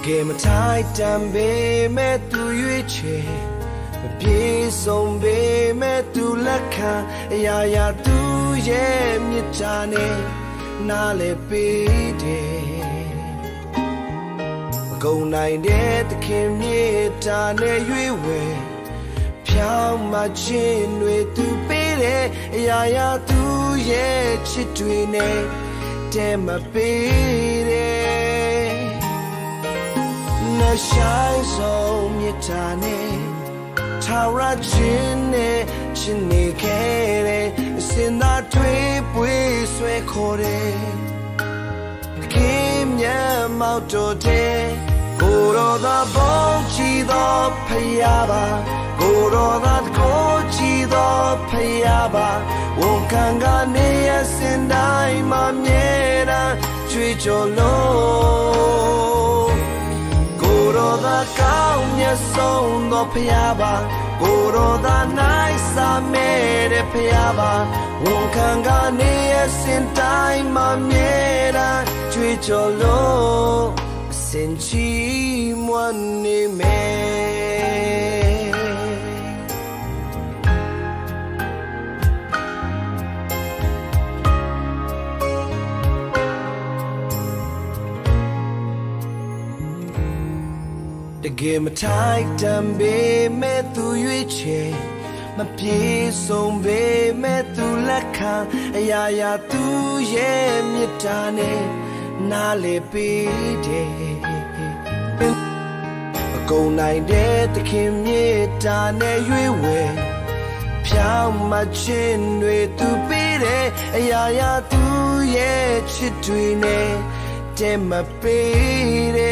Game tight and be met to you che be some be met to laka ya tu ye mitane nale be de go nine de the kim ye tane yue we piao ma chin we tu be de ya tu ye chitwine dem be de na shine so mitane tara chinne chinne kere sinna twe pwe swe khore kim ya mau to de go ro da bong chi do phaya ba go ro da ko chi do phaya ba won kan ga ne ya sin dai ma mye da chwe cho lo Goroda kaumya sondo piyaba Goroda naisa mere piyaba Wonkanga niya sintai mamyera Chwicholo senchi mwane me The game tight and be met to you che my piece on be met to laka ya tu ye mitane nale be de go nine de the kim ye tane yue we piao ma chin we tu be de ya tu ye chitwine dem be de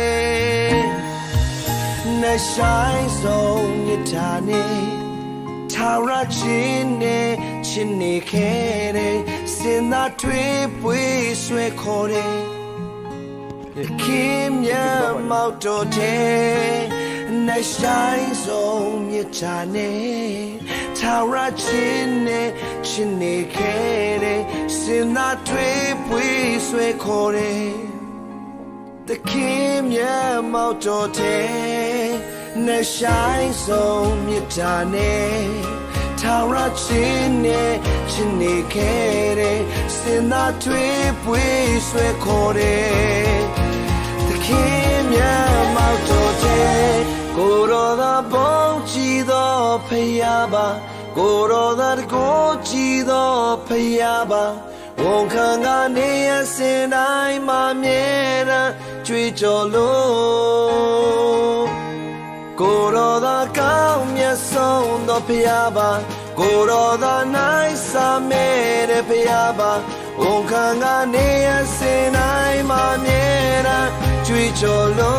na shine so mitane tara chinne chinne kere sinna twe pwe swe khore kim ya mau to de na shine so mitane tara chinne chinne kere sinna twe pwe swe khore The kim ya mau to te na shine so mitane tara chinne chinne kere sinna twe pwe swe khore The kim ya mau to te goro da bong chi do phaya ba goro da ko chi do phaya ba Wonkanga niya sinai ma myera chwicholo Goro da kaumya sondo piyaba Goro da naisa mere piyaba Wonkanga niya sinai ma myera chwicholo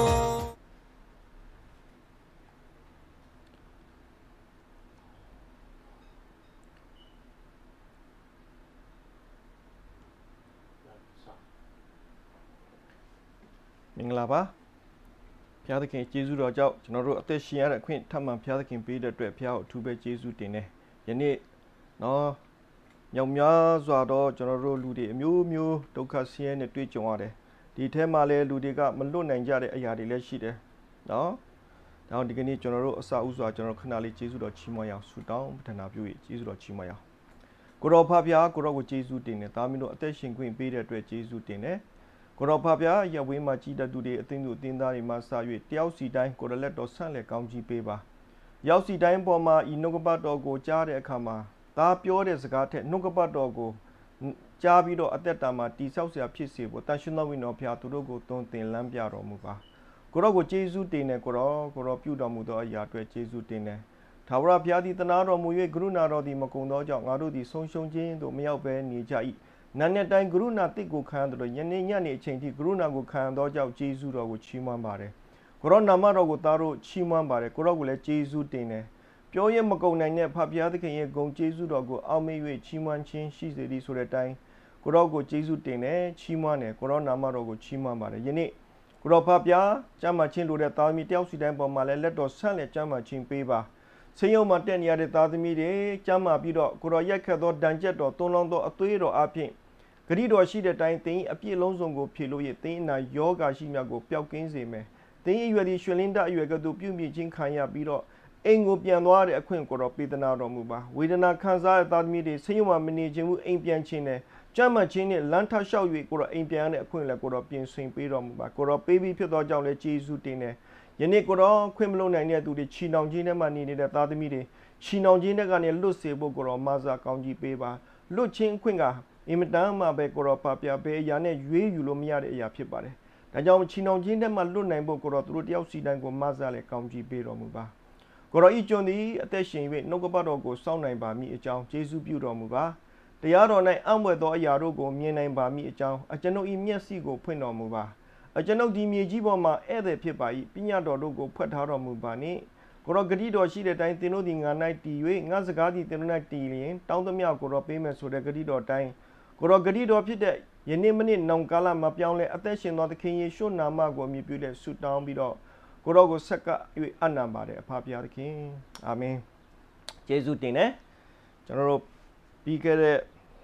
မင်္ဂလာပါဖျားသခင်ကျေးဇူးတော်ကြောင့်ကျွန်တော်တို့အသက်ရှင်ရတဲ့အခွင့်ထပ်မံဖျားသခင်ပေးတဲ့အတွက်ဖျားကိုအထူးပဲကျေးဇူးတင်တယ်ယနေ့နော်မြောက်များစွာတော့ကျွန်တော်တို့လူတွေအမျိုးမျိုးဒုက္ခဆင်းရဲနဲ့တွေ့ကြုံရတယ်ဒီထဲမှာလည်းလူတွေကမလွတ်နိုင်ကြတဲ့အရာတွေလည်းရှိတယ်နော်ဒါဒီကနေ့ကျွန်တော်တို့အစဥစွာကျွန်တော်ခဏလေးကျေးဇူးတော်ချီးမွမ်းရအောင်ဆုတောင်းပတနာပြု၍ကျေးဇူးတော်ချီးမွမ်းရအောင်ကိုတော်ဖဖျားကိုတော်ကိုကျေးဇူးတင်တယ်သားမင်းတို့အသက်ရှင်ခွင့်ပေးတဲ့အတွက်ကျေးဇူးတင်တယ်ကိုတော်ဖဖျားရဝေးမှာကြီးတတ်သူတွေအသင်းသူအသင်းသားတွေမှာစ၍တယောက်စီတိုင်းကိုရလက်တော်ဆန့်လက်ကောင်းကြီးပေးပါရောက်စီတိုင်းပေါ်မှာဤနှုတ်ကပတ်တော်ကိုကြားတဲ့အခါမှာသားပြောတဲ့စကားထက်နှုတ်ကပတ်တော်ကိုကြားပြီးတော့အသက်တာမှာတိဆောက်เสียဖြစ်စေဖို့တန်ရှင်တော်ဝိညာဉ်တော်ဖျားသူတို့ကိုသွန်သင်လမ်းပြတော်မူပါကိုတော်ကိုကျေးဇူးတင်တယ်ကိုတော်ပြုတော်မူသောအရာအတွက်ကျေးဇူးတင်တယ်ထာဝရဘုရားသည်တနာတော်မူ၍ကရုဏာတော်သည်မကုန်သောကြောင့်ငါတို့သည်ဆုံးရှုံးခြင်းသို့မရောက်ဘဲနေကြ၏နာနဲ့တိုင်းကရုဏာတိတ်ကိုခံရတဲ့ယနေ့ညနေအချိန်ထိကရုဏာကိုခံရသောကြောင့်ကျေးဇူးတော်ကိုချီးမွမ်းပါတယ်ကိုရောနာမတော်ကိုသားတို့ချီးမွမ်းပါတယ်ကိုရောကိုလည်းကျေးဇူးတင်တယ်ပြောရမကုန်နိုင်တဲ့ဖဖျားသခင်ရဲ့ဂုဏ်ကျေးဇူးတော်ကိုအောက်မေ့၍ချီးမွမ်းခြင်းရှိစေသည်ဆိုတဲ့အတိုင်းကိုရောကိုကျေးဇူးတင်တယ်ချီးမွမ်းတယ်ကိုရောနာမတော်ကိုချီးမွမ်းပါတယ်ယနေ့ကိုရောဖဖျားကျမ်းမာခြင်းလိုတဲ့သားသမီးတယောက်စီတိုင်းပေါ်မှာလည်းလက်တော်ဆန့်လက်ကျမ်းမာခြင်းပေးပါဆေးရုံမှာတက်နေရတဲ့သားသမီးတွေကျမ်းမာပြီးတော့ကိုရောရက်ခတ်သောဒဏ်ချက်တော်တွန်းလောင်းသောအသွေးတော်အပြင်ဂရိတော်ရှိတဲ့အတိုင်းသင်၏အပြည့်လုံးစုံကိုဖြည့်လို့ရသင်၏နာယောဂါရှိမြကိုပျောက်ကင်းစေမယ်သင်၏အရွယ်သည်ရွှေလင်းတအရွယ်ကဲ့သို့ပြုမြင့်ခြင်းခံရပြီးတော့အိမ်ကိုပြန်သွားတဲ့အခွင့်ကိုတော့ပေးသနာတော်မူပါဝေဒနာခံစားတဲ့သားသမီးတွေဆေးရုံမှာမနေခြင်းဘူးအိမ်ပြန်ခြင်းနဲ့ကြမ်းမှတ်ခြင်းနဲ့လမ်းထလျှောက်၍ကိုတော့အိမ်ပြန်ရတဲ့အခွင့်လည်းကိုတော့ပြင်ဆင်ပေးတော်မူပါကိုတော့ပေးပြီးဖြစ်သောကြောင့်လည်းယေရှုတင်တယ်ယနေ့ကိုတော့ခွင့်မလို့နိုင်တဲ့သူတွေချီနှောင်ခြင်းနဲ့မှနေနေတဲ့သားသမီးတွေချီနှောင်ခြင်းနဲ့ကနေလွတ်စေဖို့ကိုတော့မဆာကောင်းကြီးပေးပါလွတ်ခြင်းအခွင့်ကအင်မတန်မှပဲကိုတော့ပါပြပဲအရာနဲ့ရွေးယူလို့မရတဲ့အရာဖြစ်ပါတယ်ဒါကြောင့်ချီနှောင်ခြင်းနဲ့မှလွတ်နိုင်ဖို့ကိုတော့သူတို့တယောက်စီတိုင်းကိုမဆာလည်းကောင်းကြီးပေးတော်မူပါကိုရောဤကျွန်သည်အသက်ရှင်၍နှုတ်ကပတ်တော်ကိုစောင့်နိုင်ပါမည်အကြောင်းယေရှုပြုတော်မူပါတရားတော်၌အံ့ဘွယ်သောအရာတို့ကိုမြင်နိုင်ပါမည်အကြောင်းအကျွန်ုပ်၏မျက်စိကိုဖွင့်တော်မူပါအကျွန်ုပ်ဒီမြေကြီးပေါ်မှာဧည့်သည်ဖြစ်ပါ၏ပညာတော်တို့ကိုဖွက်ထားတော်မူပါနှင့်ကိုရောဂတိတော်ရှိတဲ့အတိုင်းသင်တို့သည်ငါ၌တည်၍ငါစကားသည်သင်တို့၌တည်လျင်တောင်းသမျှကိုရောပေးမယ်ဆိုတဲ့ဂတိတော်တိုင်းကိုရောဂတိတော်ဖြစ်တဲ့ယနေ့မိနစ်နောင်ကာလမှာပြောင်းလဲအသက်ရှင်သောသခင်ယေရှုနာမကိုအမည်ပြုတဲ့ဆုတောင်းပြီးတော့ကိုရောကိုဆက်က၍အနံပါတယ်အဖဖျားသခင်အာမင်ယေရှုတင်တယ်ကျွန်တော်တို့ပြီးခဲ့တဲ့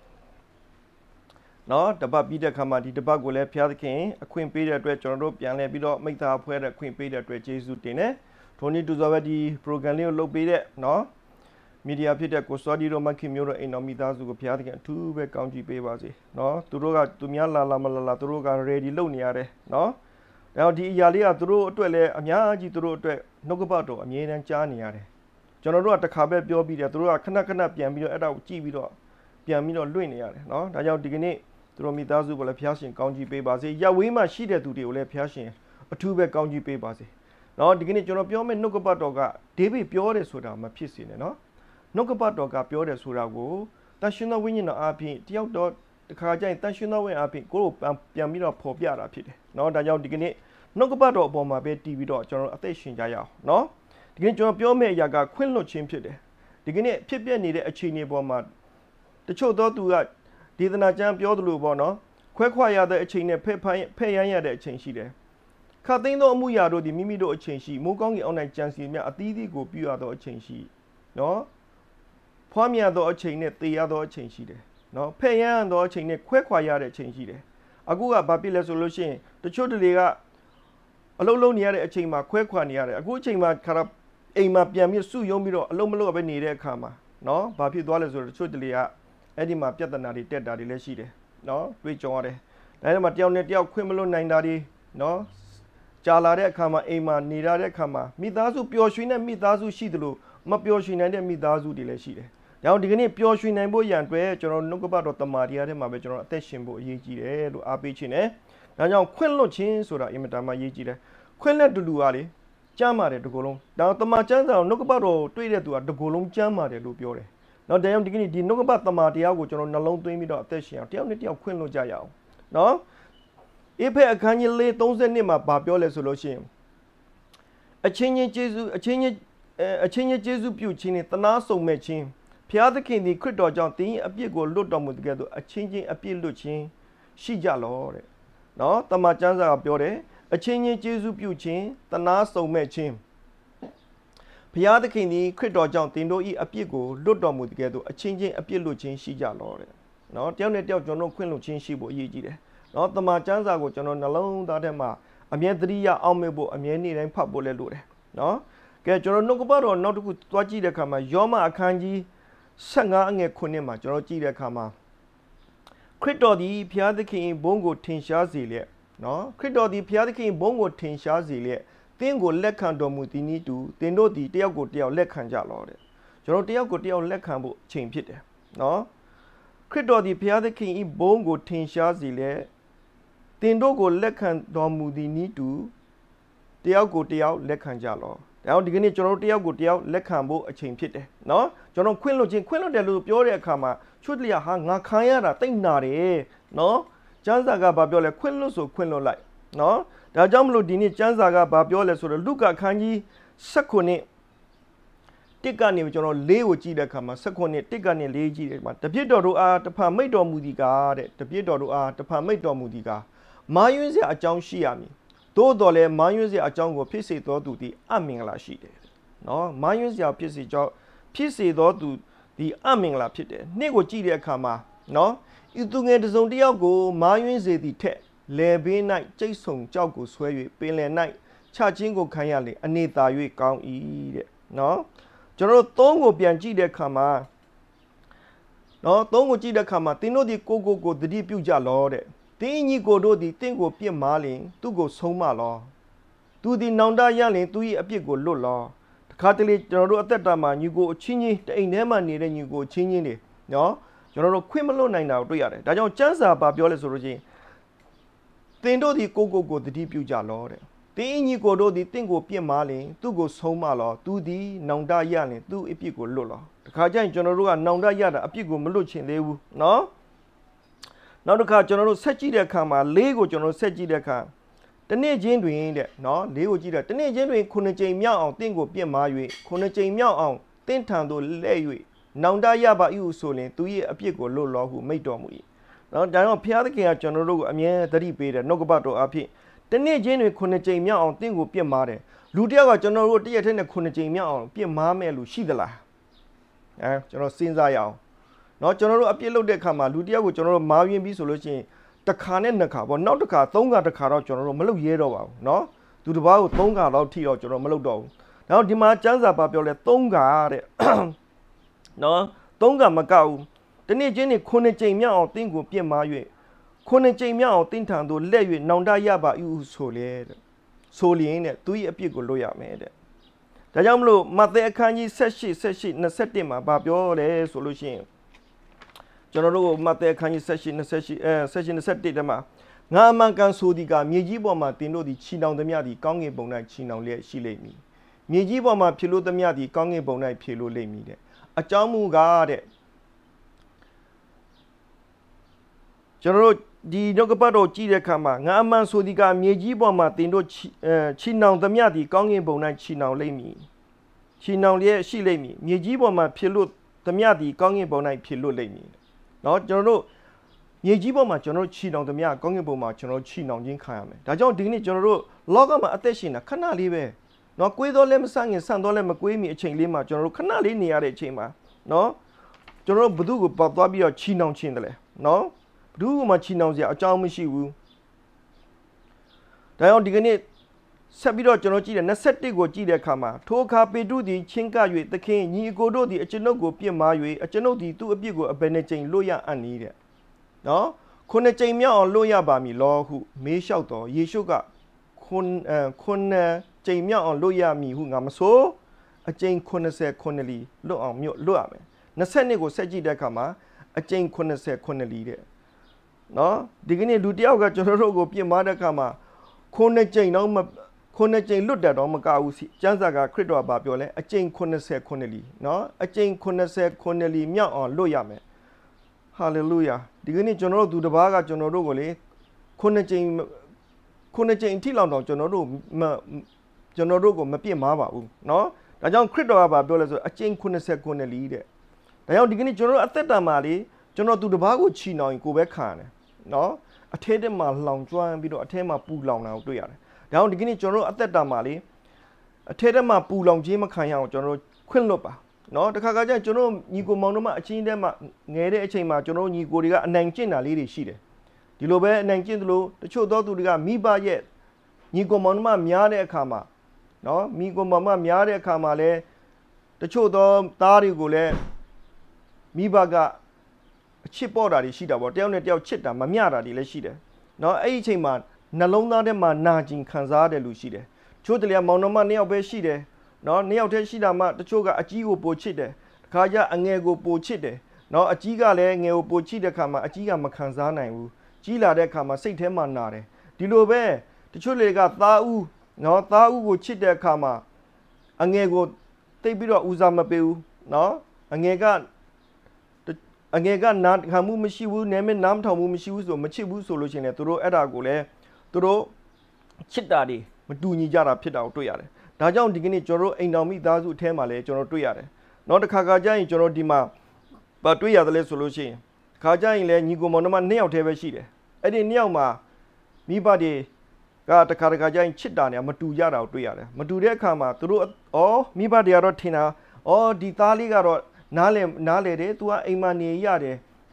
နော်တပတ်ပြီးတဲ့ခါမှာဒီတပတ်ကိုလည်းဖျားသခင်အခွင့်ပေးတဲ့အတွက်ကျွန်တော်တို့ပြန်လဲပြီးတော့မိသားဖွဲ့တဲ့ခွင့်ပေးတဲ့အတွက်ယေရှုတင်တယ်ထိုနည်းတူစွာပဲဒီ program လေးကိုလုပ်ပေးတဲ့နော်မီဒီယာဖြစ်တဲ့ကိုစောဒီတို့မခင်မျိုးတို့အိမ်တော်မိသားစုကိုဖျားသခင်အထူးပဲကောင်းချီးပေးပါစေနော်သူတို့ကသူများလာမလာသူတို့က ready လုပ်နေရတယ်နော်ဒါတော့ဒီအရာလေးကသူတို့အတွက်လည်းအများကြီးသူတို့အတွက်နှုတ်ကပတ်တော်အမြဲတမ်းကြားနေရတယ်ကျွန်တော်တို့ကတစ်ခါပဲပြောပြီးတယ်သူတို့ကခဏပြန်ပြီးတော့အဲ့ဒါကိုကြည့်ပြီးတော့ပြန်ပြီးတော့လွင့်နေရတယ်နော်ဒါကြောင့်ဒီကနေ့သူတို့မိသားစုကိုလည်းဖျားရှင်ကောင်းချီးပေးပါစေရပ်ဝေးမှာရှိတဲ့သူတွေကိုလည်းဖျားရှင်အထူးပဲကောင်းချီးပေးပါစေနော်ဒီကနေ့ကျွန်တော်ပြောမယ့်နှုတ်ကပတ်တော်ကဒေးဗစ်ပြောတယ်ဆိုတာမဖြစ်စေနဲ့နော်နှုတ်ကပတ်တော်ကပြောတယ်ဆိုတာကိုတန်ရှင်သောဝိညာဉ်တော်အပြင်တယောက်တော့တစ်ခါကျရင်တန်ရှင်သောဝိညာဉ်အပြင်ကိုယ်ကိုပြန်ပြီးတော့ပေါ်ပြတာဖြစ်တယ်နော်ဒါကြောင့်ဒီကနေ့နှုတ်ကပတ်တော်အပေါ်မှာပဲတည်ပြီးတော့ကျွန်တော်အသက်ရှင်ကြရအောင်နော်ဒီကနေ့ကျွန်တော်ပြောမယ့်အရာကခွင့်လွှတ်ခြင်းဖြစ်တယ်ဒီကနေ့ဖြစ်ပျက်နေတဲ့အခြေအနေပေါ်မှာတချို့သောသူကဒေသနာကျမ်းပြောသလိုပေါ့နော်ခွဲခွာရတဲ့အချိန်နဲ့ဖဲ့ရမ်းရတဲ့အချိန်ရှိတယ်ခတ်သိမ်းသောအမှုရာတို့သည်မိမိတို့အချိန်ရှိမိုးကောင်းကင်အောက်၌ကြံစီများအသီးသီးကိုပြုရသောအချိန်ရှိနော်ဖွားမြတ်သောအချိန်နဲ့တည်ရသောအချိန်ရှိတယ်နော်ဖဲ့ရမ်းသောအချိန်နဲ့ခွဲခွာရတဲ့အချိန်ရှိတယ်အခုကဘာဖြစ်လဲဆိုလို့ရှိရင်တချို့တွေကအလုံးလုံးနေရတဲ့အချိန်မှာခွဲခွာနေရတယ်အခုအချိန်မှာခါအိမ်မှာပြန်ပြီးစုယုံပြီးတော့အလုံးမလို့ပဲနေတဲ့အခါမှာနော်ဘာဖြစ်သွားလဲဆိုတော့တချို့တွေကအဲ့ဒီမှာပြဿနာတွေတက်တာတွေလည်းရှိတယ်နော်တွေ့ကြုံရတယ်ဒါပေမဲ့တယောက်နဲ့တယောက်ခွင့်မလို့နိုင်တာတွေနော်ကြာလာတဲ့အခါမှာအိမ်မှာနေရတဲ့အခါမှာမိသားစုပျော်ရွှင်တဲ့မိသားစုရှိသလိုမပျော်ရွှင်နိုင်တဲ့မိသားစုတွေလည်းရှိတယ်။ဒါကြောင့်ဒီကနေ့ပျော်ရွှင်နိုင်ဖို့ရန်အတွက်ကျွန်တော်နှုတ်ကပတ်တော်တမန်တရားထဲမှာပဲကျွန်တော်အသက်ရှင်ဖို့အရေးကြီးတယ်လို့အားပေးခြင်းနဲ့ဒါကြောင့်ခွင့်လွှတ်ခြင်းဆိုတာအင်မတန်မှအရေးကြီးတယ်။ခွင့်လက်တူတူကလေကျမ်းပါတယ်တကူလုံး။ဒါတမန်ကျမ်းစာကိုနှုတ်ကပတ်တော်တွေ့တဲ့သူကတကူလုံးကျမ်းပါတယ်လို့ပြောတယ်။နော်ဒါကြောင့်ဒီကနေ့ဒီနှုတ်ကပတ်တမန်တရားကိုကျွန်တော်နှလုံးသွင်းပြီးတော့အသက်ရှင်အောင်တယောက်နဲ့တယောက်ခွင့်လွှတ်ကြရအောင်။နော်အေဖက်အခန်းကြီး4:32မှာဗာပြောလဲဆိုလို့ရှိရင်အချင်းချင်းယေရှုယေရှုပြုခြင်းနဲ့တနာဆုံမဲ့ခြင်းဖျားသခင်သည်ခရစ်တော်ကြောင့်တင်းအပြစ်ကိုလွတ်တော်မူတဲ့ကဲ့သို့အချင်းချင်းအပြစ်လွတ်ခြင်းရှိကြလောတဲ့နော်တမန်ကျမ်းစာကပြောတယ်အချင်းချင်းယေရှုပြုခြင်းတနာဆုံမဲ့ခြင်းဖျားသခင်သည်ခရစ်တော်ကြောင့်တင်းတို့၏အပြစ်ကိုလွတ်တော်မူတဲ့ကဲ့သို့အချင်းချင်းအပြစ်လွတ်ခြင်းရှိကြလောတဲ့နော်တယောက်နဲ့တယောက်ကျွန်တော်ခွင့်လွတ်ခြင်းရှိဖို့အရေးကြီးတယ်နော်တမန်ကျမ်းစာကိုကျွန်တော်နှလုံးသားထဲမှာအမြဲတည်းရအောင်မဲ့ဖို့အမြဲနေ့တိုင်းဖတ်ဖို့လည်းလိုတယ်နော်ကဲကျွန်တော်နှုတ်ကပတ်တော်နောက်တစ်ခုသွားကြည့်တဲ့အခါမှာယောမအခန်းကြီး15အငယ်9မှာကျွန်တော်ကြည့်တဲ့အခါမှာခရစ်တော်သည်ဘုရားသခင်ဘုန်းကိုထင်ရှားစေလျက်နော်ခရစ်တော်သည်ဘုရားသခင်ဘုန်းကိုထင်ရှားစေလျက်သင်ကိုလက်ခံတော်မူသည်နည်းတူသင်တို့သည်တယောက်ကိုတယောက်လက်ခံကြလောတဲ့ကျွန်တော်တယောက်ကိုတယောက်လက်ခံဖို့အချိန်ဖြစ်တယ်နော်ခရစ်တော်သည်ဘုရားသခင်၏ဘုန်းကိုထင်ရှားစေလျက်သင်တို့ကိုလက်ခံတော်မူသည်နည်းတူတယောက်ကိုတယောက်လက်ခံကြလောဒါကြောင့်ဒီကနေ့ကျွန်တော်တို့တယောက်ကိုတယောက်လက်ခံဖို့အချိန်ဖြစ်တယ်နော်ကျွန်တော်ခွင့်လွှတ်တယ်လို့ပြောတဲ့အခါမှာချွတ်လျာဟာငါခံရတာတိတ်နာတယ်နော်ကျမ်းစာကဘာပြောလဲခွင့်လွှတ်ဆိုခွင့်လွှတ်လိုက်နော်ဒါကြောင့်မလို့ဒီနေ့ကျမ်းစာကဘာပြောလဲဆိုတော့လုကာခန်းကြီး19တစ်ကနေကျွန်တော်၄ကိုကြည့်တဲ့အခါမှာ19တစ်ကနေ၄ကြည့်တယ်မှာတပြစ်တော်တို့အားတဖန်မိတ်တော်မူသည်ကားတဲ့တပြစ်တော်တို့အားတဖန်မိတ်တော်မူသည်ကားမာယွင်းစရာအကြောင်းရှိရမည်သို့တော်လည်းမာယွင်းစရာအကြောင်းကိုဖြစ်စေသောသူသည်အမင်္ဂလာရှိတယ်နော်မာယွင်းစရာဖြစ်စေသောသူသည်အမင်္ဂလာဖြစ်တယ်နေ့ကိုကြည့်တဲ့အခါမှာနော်ဤသူငယ်တစုံတစ်ယောက်ကိုမာယွင်းစေသည့်ထက်လေဘေး၌ကျိတ်ဆုံကြောက်ကိုဆွဲ၍ပင်လယ်၌ချချင်းကိုခံရလေအနေသာ၍ကောင်း၏တဲ့နော်ကျွန်တော်တို့သုံးကိုပြန်ကြည့်တဲ့အခါမှာနော်သုံးကိုကြည့်တဲ့အခါမှာတင်းတို့ဒီကိုတတိပြုကြလောတဲ့တင်းညီကိုတို့ဒီတင့်ကိုပြစ်မားလင်သူ့ကိုဆုံးမလောသူဒီနောင်တရလင်သူ၏အပြစ်ကိုလွတ်လောတခါတလေကျွန်တော်တို့အသက်တာမှာညီကိုအချင်းချင်းတိမ်ထဲမှာနေတဲ့ညီကိုအချင်းချင်းတွေနော်ကျွန်တော်တို့ခွင့်မလွတ်နိုင်တာကိုတွေ့ရတယ်ဒါကြောင့်ကျမ်းစာဘာပြောလဲဆိုလို့ချင်းတင်တို့ဒီကိုတတိပြုကြလောတဲ့တင်းညီကိုတို့ဒီတင့်ကိုပြစ်မားလင်သူ့ကိုဆုံးမလောသူဒီနောင်တရလင်သူ့အပြစ်ကိုလွတ်လောတခါကျရင်ကျွန်တော်တို့ကနောင်တရတာအပြစ်ကိုမလွတ်ချင်သေးဘူးနော်နောက်တစ်ခါကျွန်တော်တို့ဆက်ကြည့်တဲ့အခါမှာလေးကိုကျွန်တော်ဆက်ကြည့်တဲ့အခါတနေ့ချင်းတွင်တဲ့နော်လေးကိုကြည့်တဲ့တနေ့ချင်းတွင်9ကြိမ်မြောက်အောင်တင့်ကိုပြစ်မှား၍9ကြိမ်မြောက်အောင်တင့်ထံသို့လဲ့၍နောင်တရပါ၏ဟုဆိုရင်သူရဲ့အပြစ်ကိုလွတ်လောဟုမိန့်တော်မူ၏နော်ဒါကြောင့်ဘုရားသခင်ကကျွန်တော်တို့ကိုအမြဲသတိပေးတယ်နှုတ်ကပတ်တော်အဖြစ်တနေ့ချင်းတွင်9ကြိမ်မြောက်အောင်တင့်ကိုပြစ်မှားတယ်လူတစ်ယောက်ကကျွန်တော်တို့တရက်ထဲနဲ့9ကြိမ်မြောက်အောင်ပြစ်မှားမဲ့လူရှိသလားကျွန်တော်စဉ်းစားရအောင်နော်ကျွန်တော်တို့အပြစ်လုပ်တဲ့အခါမှာလူတစ်ယောက်ကိုကျွန်တော်တို့မားယွင်းပြီးဆိုလို့ရှိရင်တစ်ခါနဲ့နှစ်ခါပေါ့နောက်တစ်ခါသုံးခါတစ်ခါတော့ကျွန်တော်တို့မလုပ်ရဲတော့ပါဘူးနော်သူတစ်ပါးကိုသုံးခါတော့ထိတော့ကျွန်တော်မလုပ်တော့ဘူးနောက်ဒီမှာကျမ်းစာပါပြောလဲသုံးခါတဲ့နော်သုံးခါမကဘူးတနေ့ချင်းနေ9ကြိမ်မြောက်အောင်တင်းကိုပြစ်မှား၍9ကြိမ်မြောက်အောင်တင်းထံသို့လက်၍နောင်တရပါ၏ဟုဆိုလေတဲ့ဆိုလျင်တဲ့သူ၏အပြစ်ကိုလွတ်ရမယ်တဲ့ဒါကြောင့်မလို့မဿဲအခန်းကြီး18 21မှာဗာပြောတယ်ဆိုလို့ရှိရင်ကျွန်တော်တို့မဿဲအခန်းကြီး18 21မှာငါအမှန်ကန်ဆိုသည်ကမြေကြီးပေါ်မှာတင်တို့သည်ချီနှောင်သမျှသည်ကောင်းကင်ဘုံ၌ချီနှောင်လျက်ရှိလိမ့်မည်မြေကြီးပေါ်မှာဖြေလို့သမျှသည်ကောင်းကင်ဘုံ၌ဖြေလို့လိမ့်မည်တဲ့အကြောင်းမူကားတဲ့ကျွန်တော်တို့ဒီနှုတ်ကပတ်တော်ကြည့်တဲ့အခါမှာငါအမှန်ဆိုသည်ကမြေကြီးပေါ်မှာတင်တို့ချီနှောင်သမျှသည်ကောင်းကင်ဘုံ၌ချီနှောင်လိမ့်မည်ချီနှောင်လျက်ရှိလိမ့်မည်မြေကြီးပေါ်မှာဖြေလို့သမျှသည်ကောင်းကင်ဘုံ၌ဖြေလို့လိမ့်မည်နော်ကျွန်တော်တို့မြေကြီးပေါ်မှာကျွန်တော်တို့ချီနှောင်သမျှကောင်းကင်ဘုံမှာကျွန်တော်ချီနှောင်ခြင်းခံရမယ်ဒါကြောင့်ဒီနေ့ကျွန်တော်တို့လောကမှာအသက်ရှင်တာခဏလေးပဲနော်ကွေးတော့လည်းမဆန့်ငင်ဆန့်တော့လည်းမကွေးမီအချိန်လေးမှာကျွန်တော်တို့ခဏလေးနေရတဲ့အချိန်မှာနော်ကျွန်တော်တို့ဘု து ကိုပတ်သွားပြီးတော့ချီနှောင်ခြင်းတယ်လေနော်ဘု து ကမှချီနှောင်စရာအကြောင်းမရှိဘူးဒါကြောင့်ဒီကနေ့ဆက်ပြီးတော့ကျွန်တော်ကြည့်တယ်21ကိုကြည့်တဲ့အခါမှာထိုအခါပေတရုသည်ချင်းက၍သခင်ညီအကိုတို့သည်အကျွန်ုပ်ကိုပြစ်မှား၍အကျွန်ုပ်သည်သူ့အပြစ်ကိုအဘယ်နှကြိမ်လွတ်ရအံ့နည်းတဲ့နော်9ကြိမ်မြောက်အောင်လွတ်ရပါမည်လောဟုမေးလျှောက်တော်ယေရှုက9ကြိမ်မြောက်အောင်လွတ်ရမည်ဟုငါမဆိုအကြိမ်89လီလွတ်အောင်လွတ်ရမယ်22ကိုဆက်ကြည့်တဲ့အခါမှာအကြိမ်89လီတဲ့နော်ဒီကနေ့လူတယောက်ကကျွန်တော်တို့ကိုပြစ်မှားတဲ့အခါမှာ9ကြိမ်တော့9ကြိမ်လွတ်တယ်တော့မကဘူးစီကျမ်းစာကခရစ်တော်ဘာပြောလဲအကြိမ်89လီနော်အကြိမ်89လီမြောက်အောင်လွတ်ရမယ်ဟာလေလုယာဒီကနေ့ကျွန်တော်တို့သူတစ်ပါးကကျွန်တော်တို့ကိုလေ9ကြိမ်အထိလောက်တော့ကျွန်တော်တို့ကိုမပြစ်မှားပါဘူးနော်ဒါကြောင့်ခရစ်တော်ကဘာပြောလဲဆိုအကြိမ်89လီတဲ့ဒါကြောင့်ဒီကနေ့ကျွန်တော်တို့အသက်တာမှာလေကျွန်တော်သူတစ်ပါးကိုချီနှောင်ရင်ကိုပဲခံရတယ်နော်အထဲထဲမှာလောင်ကျွမ်းပြီးတော့အထဲမှာပူလောင်တာကိုတွေ့ရတယ်ဒါကြောင့်ဒီကနေ့ကျွန်တော်တို့အသက်တာမှာလေအထဲထဲမှာပူလောင်ခြင်းမခံရအောင်ကျွန်တော်တို့ခွင့်လွတ်ပါနော်တခါခါကျကျွန်တော်ညီကိုမောင်တို့မှအချင်းတဲမှာငယ်တဲ့အချိန်မှာကျွန်တော်ညီကိုတွေကအနိုင်ကျင့်တာလေးတွေရှိတယ်ဒီလိုပဲအနိုင်ကျင့်သလိုတချို့သောသူတွေကမိဘရဲ့ညီကိုမောင်တို့မှများတဲ့အခါမှာနော်မိကိုမောင်မှများတဲ့အခါမှာလဲတချို့သောသားတွေကိုလည်းမိဘကအချစ်ပေါ်တာတွေရှိတာပေါ့တယောက်နဲ့တယောက်ချစ်တာမမျှတာတွေလည်းရှိတယ်နော်အဲ့ဒီအချိန်မှာနှလုံးသားထဲမှာနာကျင်ခံစားရတဲ့လူရှိတယ်ချို့တလေမောင်နှမနှစ်ယောက်ပဲရှိတယ်နော်နှစ်ယောက်တည်းရှိတာမှတချို့ကအကြီးကိုပိုချစ်တယ်တခါကျအငယ်ကိုပိုချစ်တယ်နော်အကြီးကလည်းငယ်ကိုပိုချစ်တဲ့ခါမှာအကြီးကမခံစားနိုင်ဘူးကြီးလာတဲ့ခါမှာစိတ်ထဲမှာနာတယ်ဒီလိုပဲတချို့တွေကသားဦးနော်သားဦးကိုချစ်တဲ့ခါမှာအငယ်ကိုတိတ်ပြီးတော့ဦးစားမပေးဘူးနော်အငယ်ကနာခံမှုမရှိဘူးနာမည်နားမထောင်မှုမရှိဘူးဆိုမချစ်ဘူးဆိုလို့ရှိရင်လည်းသူတို့အဲ့ဒါကိုလည်းသူတို့ချစ်တာတွေမတူညီကြတာဖြစ်တာကိုတွေ့ရတယ်ဒါကြောင့်ဒီကနေ့ကျွန်တော်တို့အိမ်တော်မိသားစုအထဲမှာလည်းကျွန်တော်တွေ့ရတယ်နောက်တစ်ခါကျရင်ကျွန်တော်ဒီမှာတွေ့ရတယ်လဲဆိုလို့ရှိရင်ခါကျရင်လည်းညီကိုမောင်နှမ2ယောက်တည်းပဲရှိတယ်အဲ့ဒီ2ယောက်မှာမိဘတွေကတစ်ခါကျရင်ချစ်တာနဲ့မတူကြတာကိုတွေ့ရတယ်မတူတဲ့အခါမှာသူတို့မိဘတွေကတော့ထင်တာဒီသားလေးကတော့နားလေတယ် तू ကအိမ်မှာနေရတယ်ဒ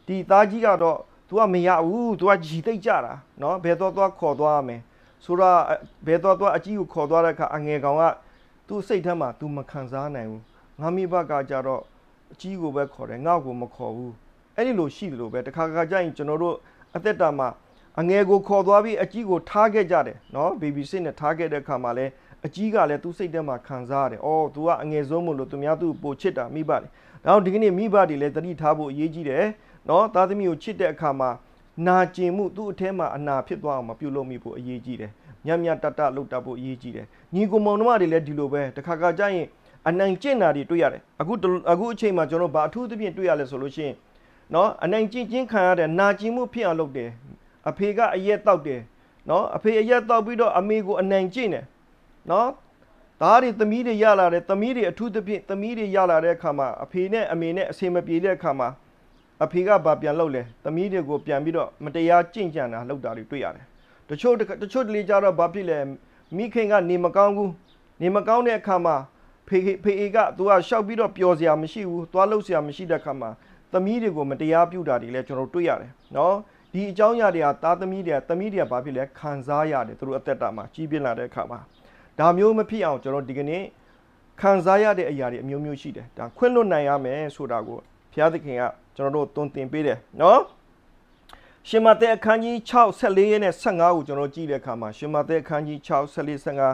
ဒီသားကြီးကတော့ तू ကမရဘူး तू ကကြီးသိပ်ကြတာနော်ဘယ်တော့ခေါ်သွားမယ်ဆိုတော့ဘယ်တော့အကြီးကိုခေါ်သွားတဲ့အခါအငယ်ကောင်ကသူ့စိတ်ထဲမှာ तू မခံစားနိုင်ဘူးငါမိဘကကြတော့အကြီးကိုပဲခေါ်တယ်ငါ့ကိုမခေါ်ဘူးအဲ့ဒီလိုရှိတယ်လို့ပဲတခါကြရင်ကျွန်တော်တို့အသက်တာမှာအငယ်ကိုခေါ်သွားပြီးအကြီးကိုထားခဲ့ကြတယ်နော် baby sit နဲ့ထားခဲ့တဲ့အခါမှာလဲအကြီးကလည်းသူ့စိတ်ထဲမှာခံစားရတယ်အော် तू ကအငယ်ဆုံးမို့လို့သူများသူ့ပိုချစ်တာမိဘတယ်နောက်ဒီကနေ့မိဘတွေလည်းတတိထားဖို့အရေးကြီးတယ်နော်သားသမီးကိုချစ်တဲ့အခါမှာနာကျင်မှုသူ့အထဲမှာအနာဖြစ်သွားအောင်မပြုလုပ်မိဖို့အရေးကြီးတယ်ညံ့ညံ့တတ်လှုပ်တတ်ဖို့အရေးကြီးတယ်ညီကိုမောင်နှမတွေလည်းဒီလိုပဲတခါကြရင်အနိုင်ကျင့်တာတွေတွေ့ရတယ်အခုအချိန်မှာကျွန်တော်ဘာအထူးသဖြင့်တွေ့ရလဲဆိုလို့ရှိရင်နော်အနိုင်ကျင့်ခြင်းခံရတဲ့နာကျင်မှုဖြစ်အောင်လုပ်တယ်အဖေကအရက်တောက်တယ်နော်အဖေအရက်တောက်ပြီးတော့အမေကိုအနိုင်ကျင့်တယ်နော်သားတွေသမီးတွေရလာတယ်သမီးတွေအထူးသဖြင့်သမီးတွေရလာတဲ့အခါမှာအဖေနဲ့အမေနဲ့အဆင်မပြေတဲ့အခါမှာအဖေကဘာပြန်လုပ်လဲသမီးတွေကိုပြန်ပြီးတော့မတရားကြင့်ကြံတာလုပ်တာတွေတွေ့ရတယ်တချို့တလေကြတော့ဘာဖြစ်လဲမိခင်ကနေမကောင်းဘူးနေမကောင်းတဲ့အခါမှာဖေကသူကရှောက်ပြီးတော့ပျော်စရာမရှိဘူးသွားလှုပ်စရာမရှိတဲ့အခါမှာသမီးတွေကိုမတရားပြုတာတွေလည်းကျွန်တော်တွေ့ရတယ်နော်ဒီအကြောင်းအရာတွေကသားသမီးတွေကဘာဖြစ်လဲခံစားရတယ်သူတို့အသက်တာမှာကြီးပြင်းလာတဲ့အခါမှာဒါမျိုးမဖြစ်အောင်ကျွန်တော်ဒီကနေ့ခံစားရတဲ့အရာတွေအမျိုးမျိုးရှိတယ်ဒါခွင့်လွတ်နိုင်ရမယ်ဆိုတာကိုဘုရားသခင်ကကျွန်တော်တို့တွင်တင်ပေးတယ်နော်ရှင်မဿဲအခန်းကြီး6 14ရက်နဲ့15ကိုကျွန်တော်ကြည့်တဲ့အခါမှာရှင်မဿဲအခန်းကြီး6 14 15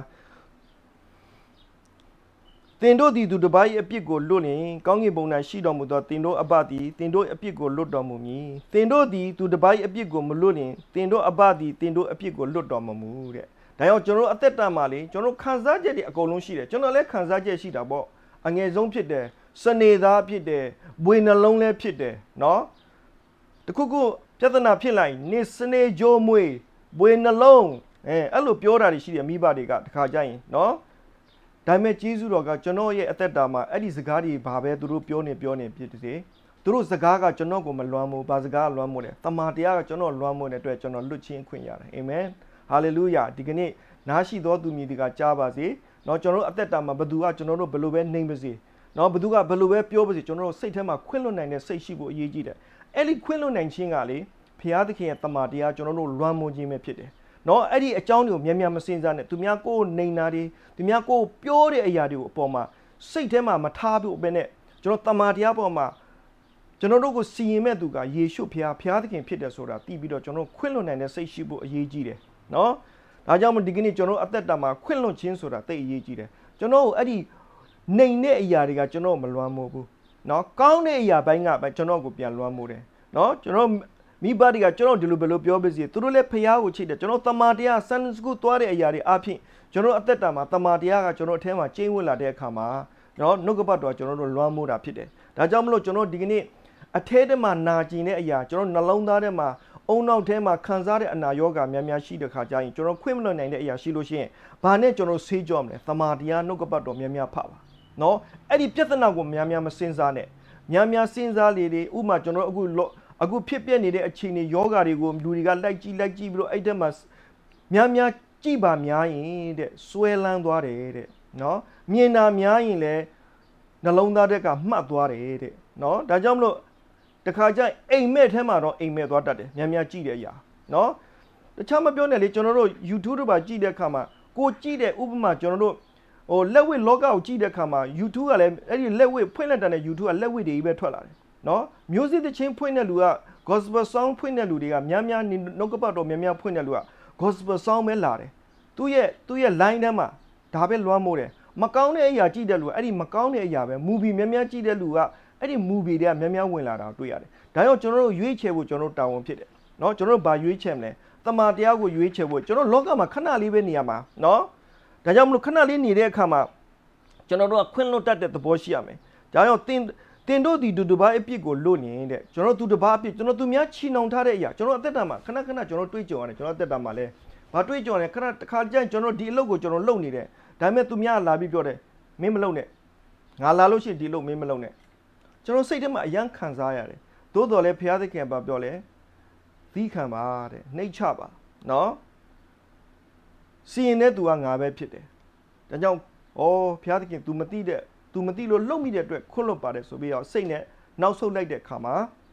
သင်တို့သည်သူတစ်ပါး၏အပြစ်ကိုလွတ်လျင်ကောင်းကင်ဘုံ၌ရှိတော်မူသောသင်တို့အဘသည်သင်တို့အပြစ်ကိုလွတ်တော်မူမည်သင်တို့သည်သူတစ်ပါး၏အပြစ်ကိုမလွတ်လျင်သင်တို့အဘသည်သင်တို့အပြစ်ကိုလွတ်တော်မမူတဲ့ဒါကြောင့်ကျွန်တော်အသက်တာမှာလေကျွန်တော်ခံစားချက်တွေအကုန်လုံးရှိတယ်ကျွန်တော်လည်းခံစားချက်ရှိတာပေါ့အငယ်ဆုံးဖြစ်တယ်စနေသားဖြစ်တယ်ဘွေနှလုံးလည်းဖြစ်တယ်နော်တခုခုပြဿနာဖြစ်လိုက်နေစနေကြိုးမွေးဘွေနှလုံးအဲ့လိုပြောတာတွေရှိတယ်မိဘတွေကတခါကြရင်နော်ဒါပေမဲ့ကျေးဇူးတော်ကကျွန်တော်ရဲ့အသက်တာမှာအဲ့ဒီစကားတွေဘာပဲသူတို့ပြောနေဖြစ်စေသူတို့စကားကကျွန်တော်ကိုမလွမ်းမို့ဘာစကားလွမ်းမို့လဲတမန်တရားကကျွန်တော်လွမ်းမို့တဲ့အတွက်ကျွန်တော်လွတ်ချင်းခွင့်ရတယ်အာမင်ဟာလေလုယာဒီကနေ့နားရှိသောသူမြည်တွေကကြားပါစေเนาะကျွန်တော်တို့အသက်တာမှာဘသူကကျွန်တော်တို့ဘယ်လိုပဲနှိမ်ပါစေเนาะဘသူကဘယ်လိုပဲပြောပါစေကျွန်တော်တို့စိတ်ထဲမှာခွင့်လွတ်နိုင်တဲ့စိတ်ရှိဖို့အရေးကြီးတယ်အဲ့ဒီခွင့်လွတ်နိုင်ခြင်းကလေဘုရားသခင်ရဲ့တမန်တရားကျွန်တော်တို့လွမ်းမို့ခြင်းပဲဖြစ်တယ်เนาะအဲ့ဒီအကြောင်းတွေကိုမြန်မစင်စားနဲ့သူများကိုယ်နှိမ်နာတွေသူများကိုယ်ပြောတဲ့အရာတွေကိုအပေါ်မှာစိတ်ထဲမှာမထားဖို့ပဲနဲ့ကျွန်တော်တမန်တရားပေါ်မှာကျွန်တော်တို့ကိုစီရင်မဲ့သူကယေရှုဘုရားသခင်ဖြစ်တယ်ဆိုတာသိပြီးတော့ကျွန်တော်ခွင့်လွတ်နိုင်တဲ့စိတ်ရှိဖို့အရေးကြီးတယ်နော်ဒါကြောင့်မို့ဒီကနေ့ကျွန်တော်အသက်တာမှာခွင့်လွတ်ခြင်းဆိုတာသိအရေးကြီးတယ်ကျွန်တော်အဲ့ဒီနှိမ်တဲ့အရာတွေကကျွန်တော်မလွမ်းမို့ဘူးနော်ကောင်းတဲ့အရာပိုင်းကပဲကျွန်တော်ကိုပြန်လွမ်းမို့တယ်နော်ကျွန်တော်မိဘတွေကကျွန်တော်ဒီလိုဘယ်လိုပြောပါစေသူတို့လည်းဖျားကိုချစ်တယ်ကျွန်တော်တမန်တရားဆန်စကူသွားတဲ့အရာတွေအဖြစ်ကျွန်တော်အသက်တာမှာတမန်တရားကကျွန်တော်အထဲမှာကျင်းဝင်လာတဲ့အခါမှာနော်နှုတ်ကပတ်တော်ကျွန်တော်တို့လွမ်းမို့တာဖြစ်တယ်ဒါကြောင့်မလို့ကျွန်တော်ဒီကနေ့အထဲထဲမှာနာကျင်တဲ့အရာကျွန်တော်နှလုံးသားထဲမှာအုံနောက်ထဲမှာခံစားတဲ့အနာရောဂါများရှိတဲ့ခါကျရင်ကျွန်တော်ခွင့်မလွတ်နိုင်တဲ့အရာရှိလို့ရှိရင်ဘာနဲ့ကျွန်တော်ဆေးကြောမလဲတမန်တရားနှုတ်ကပတ်တော်များဖတ်ပါနော်အဲ့ဒီပြဿနာကိုများမစင်စားနဲ့များစင်စားလေလေဥမာကျွန်တော်အခုဖြစ်ပြနေတဲ့အခြေအနေယောဂါတွေကိုလူတွေကလိုက်ကြည့်ပြီးတော့အဲ့တက်မှာများကြည့်ပါများရင်တဲ့စွဲလန်းသွားတယ်တဲ့နော်မြင်တာများရင်လည်းနှလုံးသားတက်ကမှတ်သွားတယ်တဲ့နော်ဒါကြောင့်မလို့တခါကျအိမ်မဲ့ထဲမှာတော့အိမ်မဲ့သွားတတ်တယ်များကြည့်တဲ့အရာနော်တခြားမပြောနဲ့လေကျွန်တော်တို့ YouTube တို့ပါကြည့်တဲ့အခါမှာကိုကြည့်တဲ့ဥပမာကျွန်တော်တို့လက်ဝိလောကကိုကြည့်တဲ့အခါမှာ YouTube ကလည်းအဲ့ဒီလက်ဝိဖွင့်လက်တန်တဲ့ YouTube ကလက်ဝိတွေကြီးပဲထွက်လာတယ်နော်မျိုးစစ်သချင်းဖွင့်တဲ့လူက gospel song ဖွင့်တဲ့လူတွေကများနှုတ်ကပတ်တော်များဖွင့်တဲ့လူက gospel song ပဲလာတယ်သူ့ရဲ့ line ထဲမှာဒါပဲလွှမ်းမိုးတယ်မကောင်းတဲ့အရာကြည့်တဲ့လူကအဲ့ဒီမကောင်းတဲ့အရာပဲ movie များကြည့်တဲ့လူကအဲ့ဒီ movie တွေကများဝင်လာတာတွေ့ရတယ်ဒါကြောင့်ကျွန်တော်တို့ရွေးချယ်ဖို့ကျွန်တော်တို့တာဝန်ဖြစ်တယ်နော်ကျွန်တော်တို့ဘာရွေးချယ်မလဲတမန်တရားကိုရွေးချယ်ဖို့ကျွန်တော်လောကမှာခဏလေးပဲနေရမှာနော်ဒါကြောင့်မလို့ခဏလေးနေတဲ့အခါမှာကျွန်တော်တို့ကခွင့်လွတ်တတ်တဲ့သဘောရှိရမယ်ဒါကြောင့်တင်တို့ဒီသူတစ်ပါးအပြစ်ကိုလွတ်နေတဲ့ကျွန်တော်သူတစ်ပါးအပြစ်ကျွန်တော်သူများချီနှောင်ထားတဲ့အရာကျွန်တော်အသက်တာမှာခဏကျွန်တော်တွေးကြုံရတယ်ကျွန်တော်အသက်တာမှာလဲဘာတွေးကြုံလဲခဏတစ်ခါကျရင်ကျွန်တော်ဒီအလုပ်ကိုကျွန်တော်လုပ်နေတယ်ဒါပေမဲ့သူများလာပြီးပြောတယ်မင်းမလုပ်နဲ့ငါလာလို့ရှိရင်ဒီလုပ်မင်းမလုပ်နဲ့ကျွန်တော်စိတ်ထဲမှာအယမ်းခံစားရတယ်သို့တော်လည်းဘုရားသခင်ကပြောလဲသီးခံပါတဲ့နှိတ်ချပါနော်စီရင်တဲ့သူကငါပဲဖြစ်တယ်ဒါကြောင့်ဘုရားသခင် तू မသိလို့လှုပ်မိတဲ့အတွက်ခွတ်လွတ်ပါတယ်ဆိုပြီးတော့စိတ်နဲ့နောက်ဆုတ်လိုက်တဲ့အခါမှာ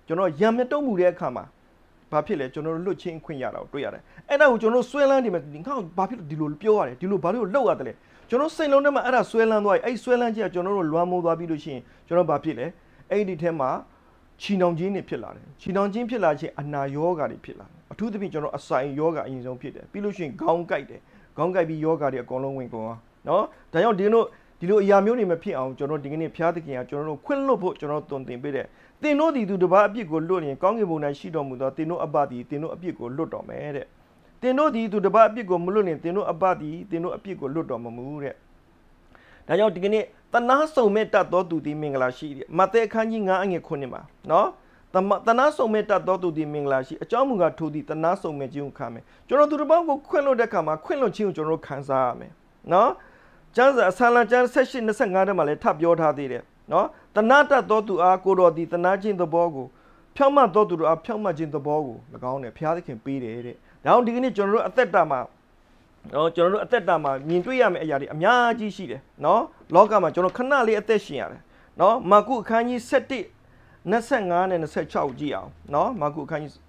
ကျွန်တော်ရံမြတုံးမှုတဲ့အခါမှာဘာဖြစ်လဲကျွန်တော်တို့လွတ်ချင်းခွင့်ရတာကိုတွေ့ရတယ်အဲ့ဒါကိုကျွန်တော်ဆွဲလန်းနေမယ်ငါဘာဖြစ်လို့ဒီလိုပြောရတယ်ဒီလိုဘာလို့လောက်ရတယ်လဲကျွန်တော်စိတ်လုံးထဲမှာအဲ့ဒါဆွဲလန်းသွားပြီအဲ့ဆွဲလန်းခြင်းကကျွန်တော်တို့လွမ်းမိုးသွားပြီးလို့ရှိရင်ကျွန်တော်ဘာဖြစ်လဲအဲ့ဒီထဲမှာချီနှောင်ခြင်းတွေဖြစ်လာတယ်ချီနှောင်ခြင်းဖြစ်လာခြင်းအနာယောဂါတွေဖြစ်လာတယ်အထူးသဖြင့်ကျွန်တော်အဆိုင်ယောဂါအရင်ဆုံးဖြစ်တယ်ပြီးလို့ရှိရင်ခေါင်းကိုက်တယ်ခေါင်းကိုက်ပြီးယောဂါတွေအကုန်လုံးဝင်ကုန်အောင်နော်ဒါကြောင့်ဒီလိုအရာမျိုးတွေမဖြစ်အောင်ကျွန်တော်ဒီကနေ့ဖျားသခင်ကကျွန်တော်တို့ခွင့်လွှတ်ဖို့ကျွန်တော်တုံသင်ပေးတယ်သင်တို့ဒီသူတစ်ပါးအပြစ်ကိုလွတ်ရင်ကောင်းကင်ဘုံ၌ရှိတော်မူသောသင်တို့အဘသည်သင်တို့အပြစ်ကိုလွတ်တော်မယ်တဲ့သင်တို့ဒီသူတစ်ပါးအပြစ်ကိုမလွတ်ရင်သင်တို့အဘသည်သင်တို့အပြစ်ကိုလွတ်တော်မမူတဲ့ဒါကြောင့်ဒီကနေ့တနာဆုံမဲ့တတ်တော်သူသည်မင်္ဂလာရှိတယ်မဿဲအခန်းကြီး9အငယ်9မှာနော်တနာဆုံမဲ့တတ်တော်သူသည်မင်္ဂလာရှိအကြောင်းမူကားထိုသည်တနာဆုံမဲ့ခြင်းကိုခံမယ်ကျွန်တော်သူတစ်ပါးကိုခွင့်လွတ်တဲ့အခါမှာခွင့်လွတ်ခြင်းကိုကျွန်တော်တို့ခံစားရမယ်နော်ကျမ်းစာအဆာလံကျမ်း18-25ထဲမှာလည်းထပ်ပြောထားသေးတယ်နော်တနာတတ်တော်သူအားကိုတော်သည်တနာခြင်းသဘောကိုဖြောင့်မတ်တော်သူတို့အားဖြောင့်မတ်ခြင်းသဘောကို၎င်းနဲ့ဘုရားသခင်ပေးတယ်တဲ့ဒါကြောင့်ဒီကနေ့ကျွန်တော်တို့အသက်တာမှာကျွန်တော်တို့အသက်တာမှာမြင်တွေ့ရမယ့်အရာတွေအများကြီးရှိတယ်နော်လောကမှာကျွန်တော်ခဏလေးအသက်ရှင်ရတယ်နော်မာကုအခန်းကြီး7:25နဲ့26ကြည့်အောင်နော်မာကုအခန်းကြီး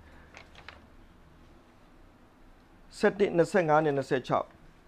7:25နဲ့26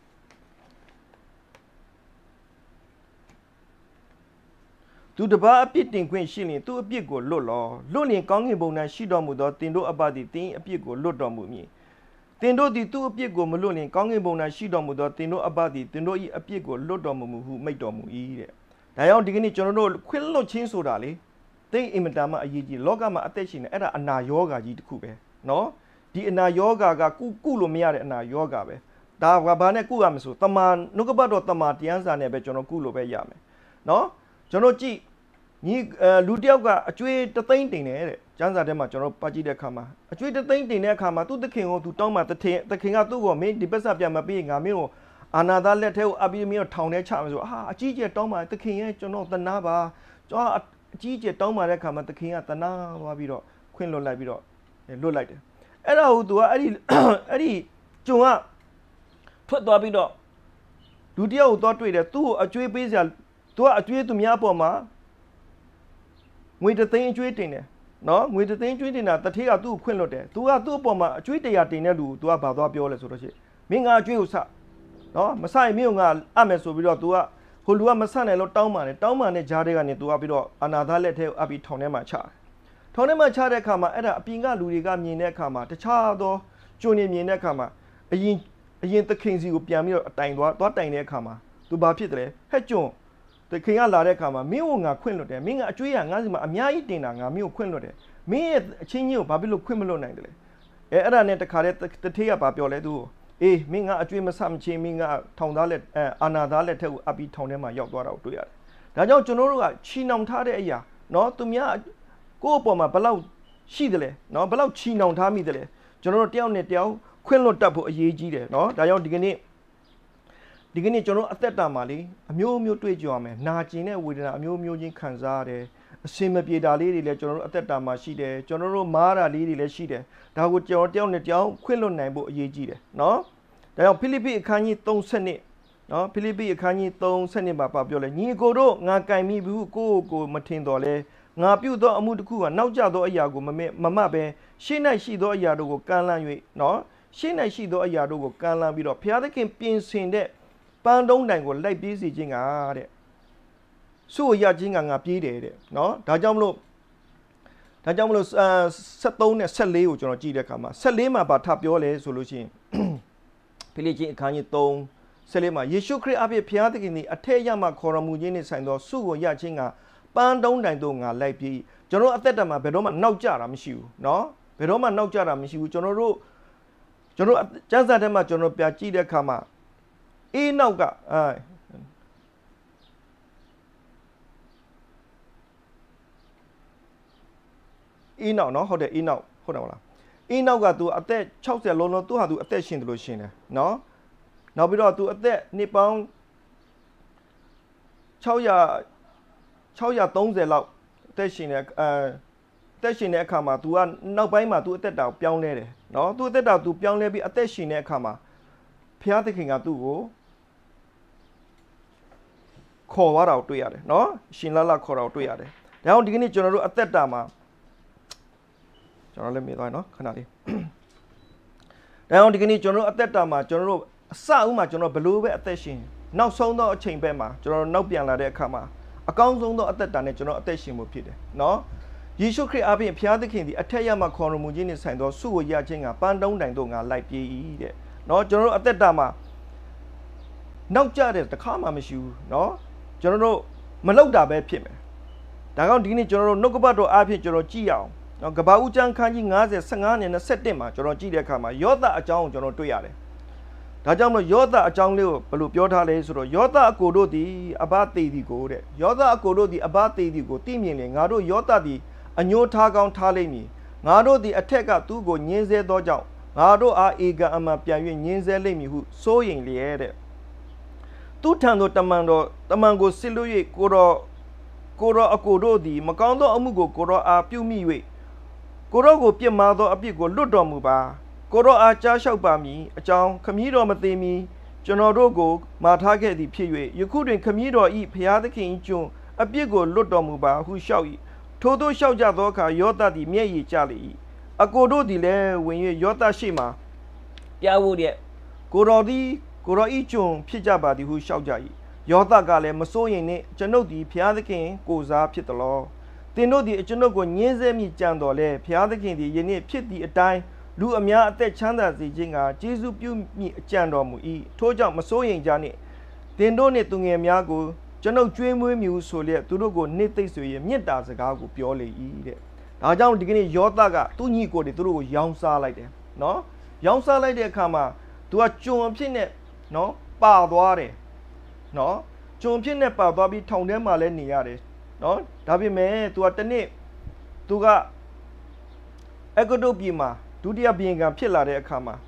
သူတပါးအပြစ်တင်ခွင့်ရှိရင်သူ့အပြစ်ကိုလွတ်ရင်ကောင်းကင်ဘုံ၌ရှိတော်မူသောတင်တို့အဘသည်တင်းအပြစ်ကိုလွတ်တော်မူမည်တင်တို့သည်သူ့အပြစ်ကိုမလွတ်ရင်ကောင်းကင်ဘုံ၌ရှိတော်မူသောတင်တို့အဘသည်တင်တို့၏အပြစ်ကိုလွတ်တော်မူဟုမိန့်တော်မူ၏တဲ့ဒါကြောင့်ဒီကနေ့ကျွန်တော်တို့ခွင့်လွတ်ခြင်းဆိုတာလေသိအင်မတန်မှအရေးကြီးလောကမှာအသက်ရှင်နေအဲ့ဒါအနာယောဂါကြီးတစ်ခုပဲနော်ဒီအနာယောဂါကကုလို့မရတဲ့အနာယောဂါပဲဒါကဘာနဲ့ကုရမလဲဆိုတမန်နှုတ်ကပတ်တော်တမန်တရားစာနဲ့ပဲကျွန်တော်ကုလို့ပဲရမယ်နော်ကျွန်တော်ကြည့်ညီလူတယောက်ကအကျွေးတသိန်းတင်တယ်တဲ့ကျမ်းစာထဲမှာကျွန်တော်ပတ်ကြည့်တဲ့အခါမှာအကျွေးတသိန်းတင်တဲ့အခါမှာသူ့သခင်ကိုသူတောင်းမှသခင်ကသူ့ကိုမင်းဒီပတ်စပ်ပြန်မပေးငါမင်းကိုအာနာသားလက်ထဲကိုအပြီးမင်းကိုထောင်ထဲချမယ်ဆိုအကြီးကျယ်တောင်းမှသခင်ရဲ့ကျွန်တော်သနာပါကျွန်တော်အကြီးကျယ်တောင်းမှတဲ့အခါမှာသခင်ကသနာသွားပြီးတော့ခွင့်လွတ်လိုက်ပြီးတော့လွတ်လိုက်တယ်အဲ့ဒါကိုသူကအဲ့ဒီကျုံကထွက်သွားပြီးတော့လူတယောက်ကိုသွားတွေ့တယ်သူ့ကိုအကျွေးပေးစရာသူကအကျွေးသူများပေါ်မှာငွေတသိန်းအကျွေးတင်တယ်နော်ငွေတသိန်းကျွေးတင်တာတထေးကသူ့ကိုခွင့်လွတ်တယ်သူကသူ့အပေါ်မှာအကျွေး100တင်တဲ့လူသူကဘာသွားပြောလဲဆိုတော့ရှိမင်းကအကျွေးကိုစနော်မဆိုင်မင်းကိုငါအပ်မယ်ဆိုပြီးတော့သူကဟိုလူကမဆနိုင်လို့တောင်းပန်တဲ့ကြားတဲ့ကနေသူကပြီးတော့အနာသားလက်ထဲကိုအပ်ပြီးထောင်ထဲမှာချတယ်ထောင်ထဲမှာချတဲ့အခါမှာအဲ့ဒါအပြင်ကလူတွေကမြင်တဲ့အခါမှာတခြားသောကျွန်းနေမြင်တဲ့အခါမှာအရင်သခင်စီကိုပြန်ပြီးတော့အတိုင်သွားတိုင်တဲ့အခါမှာသူဘာဖြစ်တယ်ဟဲ့ကျွန်းသခင်ကလာတဲ့အခါမှာမင်းကိုငါခွင့်လွတ်တယ်မင်းကအကျွေးရငါစီမှာအများကြီးတင်တာငါမင်းကိုခွင့်လွတ်တယ်မင်းရဲ့အချင်းကြီးကိုဘာဖြစ်လို့ခွင့်မလွတ်နိုင်တယ်လဲအဲ့ဒါနဲ့တခါတည်းတထေးကဘာပြောလဲသူအေးမင်းကအကျွေးမဆမချင်းမင်းကထောင်သားလက်အာနာသားလက်ထက်ကိုအပ်ပြီးထောင်ထဲမှာရောက်သွားတာကိုတွေ့ရတယ်ဒါကြောင့်ကျွန်တော်တို့ကချီနှောင်ထားတဲ့အရာနော်သူများကိုယ့်အပေါ်မှာဘလောက်ရှိတယ်လဲနော်ဘလောက်ချီနှောင်ထားမိတယ်လဲကျွန်တော်တို့တယောက်နဲ့တယောက်ခွင့်လွတ်တတ်ဖို့အရေးကြီးတယ်နော်ဒါကြောင့်ဒီကနေ့ကျွန်တော်အသက်တာမှာလေအမျိုးမျိုးတွေ့ကြရမယ်နာကျင်တဲ့ဝေဒနာအမျိုးမျိုးချင်းခံစားရတယ်အစင်မပြေတာလေးတွေလည်းကျွန်တော်တို့အသက်တာမှာရှိတယ်ကျွန်တော်တို့မားတာလေးတွေလည်းရှိတယ်ဒါကိုကျွန်တော်တယောက်နဲ့တယောက်ခွင့်လွတ်နိုင်ဖို့အရေးကြီးတယ်နော်ဒါကြောင့်ဖိလိပ္ပိအခန်းကြီး30နော်ဖိလိပ္ပိအခန်းကြီး30မှာပြောလဲညီကိုတို့ငါကင်မိဘူးကိုမထင်တော်လဲငါပြုသောအမှုတစ်ခုကနောက်ကျသောအရာကိုမမတ်ပဲရှေ့၌ရှိသောအရာတို့ကိုကမ်းလှမ်း၍နော်ရှေ့၌ရှိသောအရာတို့ကိုကမ်းလှမ်းပြီးတော့ဘုရားသခင်ပြင်ဆင်တဲ့ပန်းတုံးတိုင်ကိုလိုက်ပြေးစီခြင်းကတဲ့စုကိုရခြင်းကငါပြေးတယ်တဲ့နော်ဒါကြောင့်မလို့73နဲ့14ကိုကျွန်တော်ကြည့်တဲ့အခါမှာ14မှာပါထပ်ပြောလဲဆိုလို့ရှိရင်ဖိလိပ္ပိအခန်းကြီး3:14မှာယေရှုခရစ်အပြည့်ဘုရားသခင်သည်အထက်ရမှခေါ်တော်မူခြင်းနဲ့ဆိုင်သောစုကိုရခြင်းကပန်းတုံးတိုင်တို့ငါလိုက်ပြေးကျွန်တော်အသက်တာမှာဘယ်တော့မှနောက်ကျတာမရှိဘူးနော်ဘယ်တော့မှနောက်ကျတာမရှိဘူးကျွန်တော်ကျမ်းစာထဲမှာကျွန်တော်ပြကြည့်တဲ့အခါမှာအေးနောက်ကအေးနောက်နော်ဟုတ်တယ်အေးနောက်ဟုတ်တယ်မလားအေးနောက်ကသူအသက်60လုံးသူဟာသူအသက်ရှင်တယ်လို့ရှင်တယ်နော်နောက်ပြီးတော့သူအသက်နှစ်ပေါင်း630လောက်အသက်ရှင်တဲ့အခါမှာ तू ကနောက်ပိုင်းမှာ तू အသက်တာကိုပြောင်းလဲတယ်နော် तू အသက်တာ तू ပြောင်းလဲပြီးအသက်ရှင်တဲ့အခါမှာဘုရားသခင်ကသူ့ကိုခေါ်သွားတာကိုတွေ့ရတယ်နော်ရှင်လလခေါ်တာကိုတွေ့ရတယ်ဒါကြောင့်ဒီကနေ့ကျွန်တော်တို့အသက်တာမှာကျွန်တော်လည်းမြင်သွားနော်ခဏလေးဒါအောင်ဒီကနေ့ကျွန်တော်အသက်တာမှာကျွန်တော်တို့အစအဦးမှာကျွန်တော်ဘလို့ပဲအသက်ရှင်နောက်ဆုံးသောအချိန်ပဲမှာကျွန်တော်နောက်ပြန်လာတဲ့အခါမှာအကောင်းဆုံးသောအသက်တာနဲ့ကျွန်တော်အသက်ရှင်မှုဖြစ်တယ်နော်ယေရှုခရစ်အားဖြင့်ဘုရားသခင်သည်အထက်ရမှခေါ်တော်မူခြင်းနှင့်ဆိုင်သောဆုကိုရခြင်းကပန်းတုံးတိုင်တို့ငါလိုက်ပြေး၏တဲ့နော်ကျွန်တော်တို့အသက်တာမှာနောက်ကျတဲ့တခါမှမရှိဘူးနော်ကျွန်တော်တို့မလောက်တာပဲဖြစ်မယ်ဒါကြောင့်ဒီနေ့ကျွန်တော်တို့နှုတ်ကပတ်တော်အားဖြင့်ကျွန်တော်ကြည့်ရအောင်နော်ကပ္ပဦးကျမ်းခန်းကြီး90 15နဲ့21မှာကျွန်တော်ကြည့်တဲ့အခါမှာယောသအကြောင်းကိုကျွန်တော်တွေ့ရတယ်ဒါကြောင့်မို့ယောသအကြောင်းလေးကိုဘယ်လိုပြောထားလဲဆိုတော့ယောသအကိုတို့သည်အဘသေသည်ကိုတဲ့ယောသအကိုတို့သည်အဘသေသည်ကိုသိမြင်လေငါတို့ယောသသည်အညိုးထားကောင်းထားလိမ့်မည်ငါတို့သည်အထက်ကသူ့ကိုညင်းဆဲသောကြောင့်ငါတို့အားဧကအမှန်ပြန်၍ညင်းဆဲလိမ့်မည်ဟုစိုးရိမ်လျက်တဲ့သူထံသို့တမန်ကိုစစ်လို့၍ကိုတော်အကိုတို့သည်မကောင်းသောအမှုကိုကိုတော်အားပြုမိ၍ကိုတော်ကိုပြစ်မှားသောအပြစ်ကိုလွတ်တော်မူပါကိုတော်အားကြားလျှောက်ပါမည်အကြောင်းခမည်းတော်မသိမီကျွန်တော်တို့ကိုမာထားခဲ့သည်ဖြစ်၍ယခုတွင်ခမည်းတော်ဤဘုရားသခင်ကျွန်းအပြစ်ကိုလွတ်တော်မူပါဟုလျှောက်၏ထို့သောလျှောက်ကြသောအခါယောသသည်မျက်ရည်ကျလေ၏အကိုတို့သည်လည်းဝင်၍ယောသရှိမှပြဝတ်တဲ့ကိုတော်ဤကျွန်းဖြစ်ကြပါသည်ဟုလျှောက်ကြ၏ယောသကလည်းမစိုးရင်နှင့်ကျွန်ုပ်သည်ဘုရားသခင်ကိုစားဖြစ်တော်လောသင်တို့သည်ကျွန်ုပ်ကိုညှင်းဆဲမိကြံတော်လဲဘုရားသခင်သည်ယနေ့ဖြစ်သည့်အတိုင်းလူအများအသက်ချမ်းသာစေခြင်းကကျေးဇူးပြုမိအကြံတော်မူ၏ထို့ကြောင့်မစိုးရင်ကြနှင့်သင်တို့နှင့်သူငယ်များကိုကျွန်ုပ်ကြွေးမွေးမြူဆိုလျက်သူတို့ကိုနှိမ့်သိမ့်ဆိုရမြင့်တာစကားကိုပြောလေ၏တဲ့ဒါကြောင့်ဒီကနေ့ယောသကသူ့ညီကိုတွေသူတို့ကိုရောင်းစားလိုက်တယ်နော်ရောင်းစားလိုက်တဲ့အခါမှာသူကကျွန်အဖြစ်နဲ့နော်ပါသွားတယ်နော်ကျွန်ဖြစ်နဲ့ပါသွားပြီးထောင်ထဲမှာလည်းနေရတယ်နော်ဒါပေမဲ့သူကတနေ့သူကအဂဒုပြည်မှာဒုတိယဘုရင်ကဖြစ်လာတဲ့အခါမှာ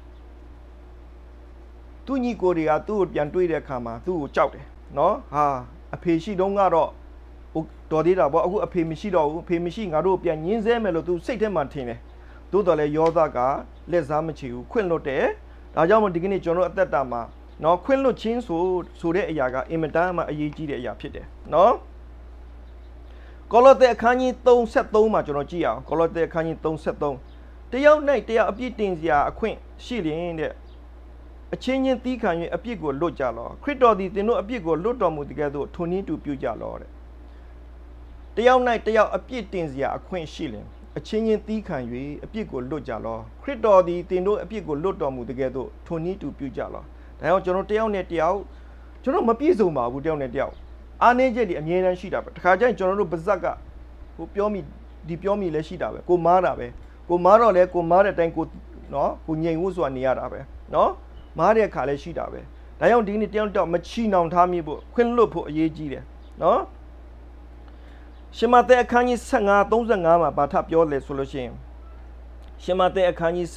သူ့ညီကိုတွေကသူ့ကိုပြန်တွေ့တဲ့အခါမှာသူ့ကိုကြောက်တယ်နော်ဟာအဖေရှိတုန်းကတော့တော်သေးတာပေါ့အခုအဖေမရှိတော့ဘူးအဖေမရှိငါတို့ပြန်ညင်းဆဲမယ်လို့သူစိတ်ထဲမှာထင်တယ်သို့တော်လည်းယောသကလက်စားမချေဘူးခွင့်လွတ်တယ်ဒါကြောင့်မို့ဒီကနေ့ကျွန်တော်အသက်တာမှာနော်ခွင့်လွတ်ခြင်းဆိုတဲ့အရာကအင်မတန်မှအရေးကြီးတဲ့အရာဖြစ်တယ်နော်ကောလောသဲအခန်းကြီး33မှာကျွန်တော်ကြည့်အောင်ကောလောသဲအခန်းကြီး33တယောက်၌တယောက်အပြစ်တင်စရာအခွင့်ရှိလျင်တဲ့အချင်းချင်းသီးခံ၍အပြစ်ကိုလွတ်ကြလောခရစ်တော်သည်သင်တို့အပြစ်ကိုလွတ်တော်မူတဲ့ကဲ့သို့ထိုနည်းတူပြုကြလောတဲ့တယောက်၌တယောက်အပြစ်တင်စရာအခွင့်ရှိလျင်အချင်းချင်းသီးခံ၍အပြစ်ကိုလွတ်ကြလောခရစ်တော်သည်သင်တို့အပြစ်ကိုလွတ်တော်မူတဲ့ကဲ့သို့ထိုနည်းတူပြုကြလောဒါကြောင့်ကျွန်တော်တယောက်နဲ့တယောက်ကျွန်တော်မပြည့်စုံပါဘူးတယောက်နဲ့တယောက်အားနည်းချက်တွေအမြဲတမ်းရှိတာပဲတခါကျရင်ကျွန်တော်တို့ပါဇက်ကဟိုပြောမိလည်းရှိတာပဲကိုမားတာပဲကိုမားတော့လဲကိုမားတဲ့အတိုင်းကိုနော်ကိုငြိမ်ဝှဆိုတာနေရတာပဲနော်မားတဲ့အခါလည်းရှိတာပဲဒါကြောင့်ဒီနေ့တယောက်တော့မချီနှောင်ထားမိဖို့ခွင့်လွတ်ဖို့အရေးကြီးတယ်နော်ရှမဿဲအခန်းကြီး35မှာဗာထပြောလဲဆိုလို့ရှိရင်ရှမဿဲအခန်းကြီး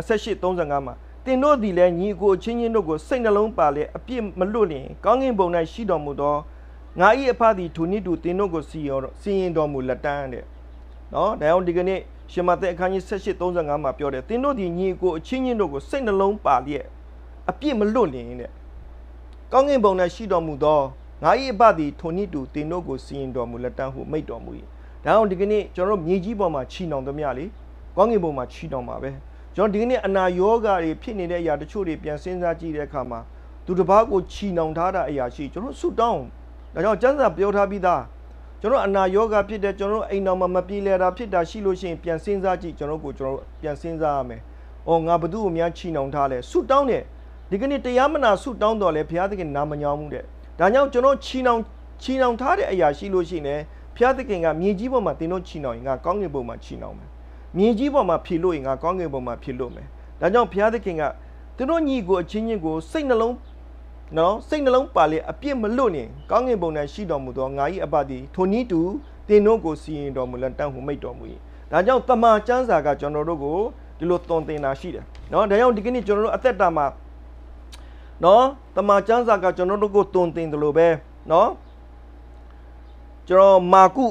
18:35မှာတင်တို့သည်လည်းညီကိုချင်းချင်းတို့ကိုစိတ်နှလုံးပါလေအပြစ်မလွတ်လျင်ကောင်းကင်ဘုံ၌ရှိတော်မူသောငါ၏အဖသည်ထိုနည်းတူတင်တို့ကိုစီရင်တော်မူလက်တန်းတဲ့နော်ဒါကြောင့်ဒီကနေ့ရှမဿဲအခန်းကြီး18:35မှာပြောတယ်တင်တို့သည်ညီကိုအချင်းချင်းတို့ကိုစိတ်နှလုံးပါလျက်အပြစ်မလွတ်လျင်တဲ့ကောင်းကင်ဘုံ၌ရှိတော်မူသောငါ၏အဖသည်ထိုနည်းတူတင်တို့ကိုစီရင်တော်မူလက်တန်းဟုမိန့်တော်မူ၏ဒါကြောင့်ဒီကနေ့ကျွန်တော်တို့မြေကြီးပေါ်မှာချီနှောင်သမျှလေကောင်းကင်ဘုံမှာချီနှောင်ပါပဲကျွန်တော်ဒီကနေ့အနာယောဂါတွေဖြစ်နေတဲ့အရာတချို့တွေပြန်စဉ်းစားကြည့်တဲ့အခါမှာသူတစ်ပါးကိုချီနှောင်ထားတာအရာရှိကျွန်တော်ဆုတောင်းဒါကြောင့်ကျမ်းစာပြောထားပြီးသားကျွန်တော်အနာယောဂါဖြစ်တဲ့ကျွန်တော်အိမ်တော်မှာမပြေလည်တာဖြစ်တာရှိလို့ရှိရင်ပြန်စဉ်းစားကြည့်ကျွန်တော်ပြန်စဉ်းစားရမယ်။အော်ငါဘသူ့ကိုများချီနှောင်ထားလဲဆုတောင်းတယ်ဒီကနေ့တရားမနာဆုတောင်းတော်လဲဘုရားသခင်နာမညောင်းမှုတဲ့ဒါကြောင့်ကျွန်တော်ချီနှောင်ထားတဲ့အရာရှိလို့ရှိရင်ဘုရားသခင်ကမြေကြီးပေါ်မှာတင်တို့ချီနှောင်ရင်ငါကောင်းကင်ဘုံမှာချီနှောင်မယ်မြေကြီးပေါ်မှာဖြေလို့ရင်ငါကောင်းကင်ဘုံမှာဖြေလို့မယ်ဒါကြောင့်ဘုရားသခင်ကသူတို့ညီကိုအချင်းချင်းကိုစိတ်နှလုံးပါလေအပြစ်မလွတ်ရင်ကောင်းကင်ဘုံ၌ရှိတော်မူသောငါ၏အဘသည်ထိုနည်းတူတင်တို့ကိုစီရင်တော်မူလက်တန်းဟုမိန့်တော်မူ၏ဒါကြောင့်တမန်ကျမ်းစာကကျွန်တော်တို့ကိုဒီလိုသွန်သင်တာရှိတယ်နော်ဒါကြောင့်ဒီကနေ့ကျွန်တော်တို့အသက်တာမှာနော်တမန်ကျမ်းစာကကျွန်တော်တို့ကိုသွန်သင်တယ်လို့ပဲနော်ကျွန်တော်မာကု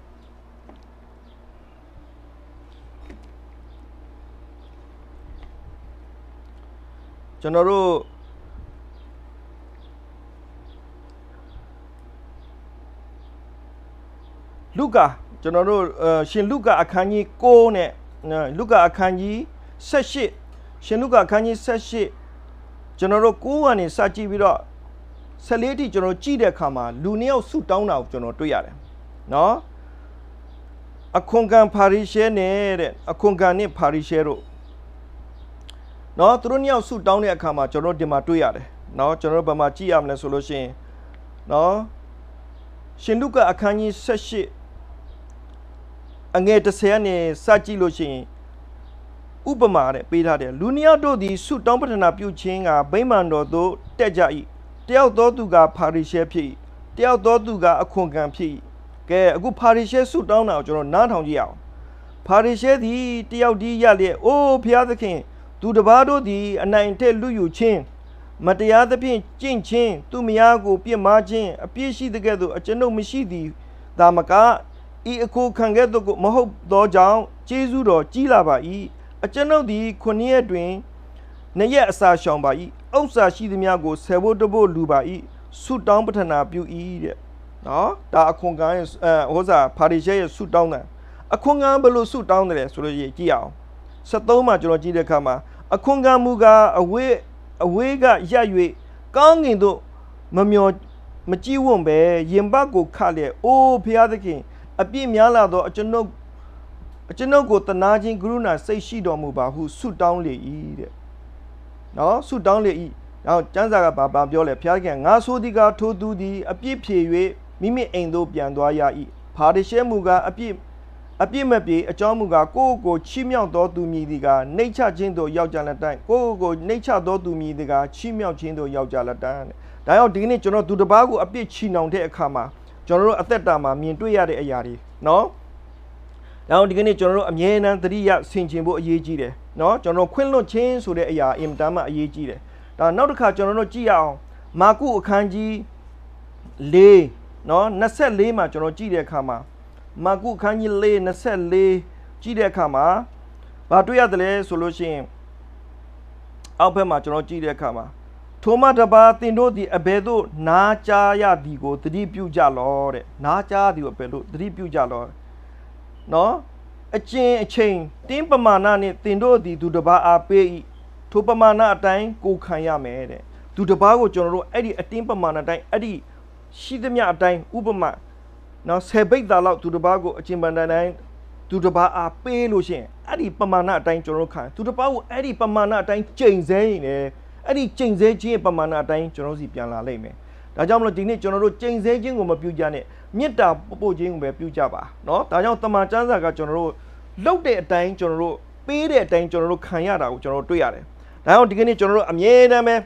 ကျွန်တော်တို့လုကာကျွန်တော်တို့ရှင်လုကာအခန်းကြီး9နဲ့လူကာအခန်းကြီး18ရှင်လူကာအခန်းကြီး18ကျွန်တော်တို့9ကနေစကြည့်ပြီးတော့14ထိကျွန်တော်ကြည့်တဲ့အခါမှာလူနှစ်ယောက်ဆုတောင်းတာကိုကျွန်တော်တွေ့ရတယ်နော်အခွန်ကန်ဖာရီရှဲနဲ့တဲ့အခွန်ကန်နဲ့ဖာရီရှဲတို့နော်သူတို့နှစ်ယောက်ဆုတောင်းတဲ့အခါမှာကျွန်တော်ဒီမှာတွေ့ရတယ်နော်ကျွန်တော်တို့ဘာမှကြည့်ရမလဲဆိုလို့ရှိရင်နော်ရှင်လူကာအခန်းကြီး18အငယ်30နဲ့စကြည့်လို့ရှိရင်ဥပမာတဲ့ပေးထားတယ်လူနှစ်ယောက်တို့သည်ဆုတောင်းပတနာပြုခြင်းကဗိမာန်တော်သို့တက်ကြ၏တယောက်သောသူကဖာရီရှဲဖြစ်၏တယောက်သောသူကအခွန်ကန်ဖြစ်၏ကဲအခုဖာရီရှဲဆုတောင်းတာကိုကျွန်တော်နားထောင်ကြည့်အောင်ဖာရီရှဲသည်တယောက်ဒီရလျက်အိုးဘုရားသခင်သူတစ်ပါးတို့သည်အနိုင်ထက်လူယူခြင်းမတရားသဖြင့်ကျင့်ခြင်းသူမယားကိုပြစ်မှားခြင်းအပြစ်ရှိတဲ့ကဲ့သို့အကျွန်ုပ်မရှိသည်ဒါမကဤအခုခံခဲ့သောမဟုတ်သောကြောင့်ကျေးဇူးတော်ကြီးလာပါ၏အကျွန်ုပ်သည်9ရက်တွင်2ရက်အစာရှောင်ပါ၏ဥစ္စာရှိသည်များကိုဆယ်ဖို့တဖို့လူပါ၏ဆုတောင်းပတနာပြု၏တဲ့နော်ဒါအခွန်ကန်ဟိုစားဖာရီရှဲရဲ့ဆုတောင်းတယ်အခွန်ကန်ဘယ်လိုဆုတောင်းတယ်ဆိုလို့ကြည့်အောင်73မှာကျွန်တော်ကြည့်တဲ့အခါမှာအခွန်ကန်မူကားအဝေးကရပ်၍ကောင်းကင်သို့မကြည့်ဝွန့်ပဲရင်ဘတ်ကိုခတ်လျက်အိုးဘုရားသခင်အပြစ်များလာသောအကျွန်ုပ်ကိုတနာခြင်းကရုဏာစိတ်ရှိတော်မူပါဟုဆုတောင်းလေ၏တဲ့နော်ဆုတောင်းလေ၏နောက်ကျမ်းစာကဘာပြောလဲဘုရားသခင်ငါဆိုသည်ကထိုသူသည်အပြစ်ဖြေ၍မိမိအိမ်သို့ပြန်သွားရ၏ဖာရီရှဲမူကားအပြစ်မပြေအကြောင်းမူကားကိုချီးမြှောက်သောသူမည်သည်ကနှိမ့်ချခြင်းသို့ရောက်ကြလက်တန်းကိုနှိမ့်ချသောသူမည်သည်ကချီးမြှောက်ခြင်းသို့ရောက်ကြလက်တန်းတဲ့ဒါကြောင့်ဒီကနေ့ကျွန်တော်သူတစ်ပါးကိုအပြစ်ချီနှောင်တဲ့အခါမှာကျွန်တော်တို့အသက်တာမှာမြင်တွေ့ရတဲ့အရာတွေနော်ဒါကြောင့်ဒီကနေ့ကျွန်တော်တို့အမြဲတမ်းသတိရဆင်ခြင်ဖို့အရေးကြီးတယ်နော်ကျွန်တော်ခွင့်လွှတ်ခြင်းဆိုတဲ့အရာအင်တမ်းမှအရေးကြီးတယ်ဒါနောက်တစ်ခါကျွန်တော်တို့ကြည့်ရအောင်မာကုအခန်းကြီး4နော်24မှာကျွန်တော်ကြည့်တဲ့အခါမှာမာကုအခန်းကြီး4 24ကြည့်တဲ့အခါမှာဘာတွေ့ရတယ်လဲဆိုလို့ရှိရင်အောက်ဘက်မှာကျွန်တော်ကြည့်တဲ့အခါမှာထိုမှတပါတင်တို့သည်အဘယ်သို့နားကြားရသည်ကိုသတိပြုကြလောတဲ့နားကြားသည်ကိုအဘယ်သို့သတိပြုကြလောနော်အချိန်တင်းပမာဏနဲ့တင်တို့သည်သူတစ်ပါးအားပေး၏ထိုပမာဏအတိုင်းကိုခံရမယ်တဲ့သူတစ်ပါးကိုကျွန်တော်တို့အဲ့ဒီအတင်းပမာဏအတိုင်းအဲ့ဒီရှိသမျှအတိုင်းဥပမာနော်10ဘိတ်သားလောက်သူတစ်ပါးကိုအချင်းပန်တိုင်းသူတစ်ပါးအားပေးလို့ရှိရင်အဲ့ဒီပမာဏအတိုင်းကျွန်တော်တို့ခံသူတစ်ပါးကိုအဲ့ဒီပမာဏအတိုင်းကျိန်ဆဲရင်လည်းအဲ့ဒီကျိန်ဆဲခြင်းရဲ့ပမာဏအတိုင်းကျွန်တော်စီပြန်လာလိမ့်မယ်ဒါကြောင့်မလို့ဒီနေ့ကျွန်တော်တို့ကျိန်ဆဲခြင်းကိုမပြုကြနဲ့မေတ္တာပို့ခြင်းကိုပဲပြုကြပါနော်ဒါကြောင့်တမန်ကျမ်းစာကကျွန်တော်တို့လှုပ်တဲ့အတိုင်းကျွန်တော်တို့ပေးတဲ့အတိုင်းကျွန်တော်တို့ခံရတာကိုကျွန်တော်တို့တွေ့ရတယ်ဒါကြောင့်ဒီကနေ့ကျွန်တော်တို့အမြဲတမ်းပဲ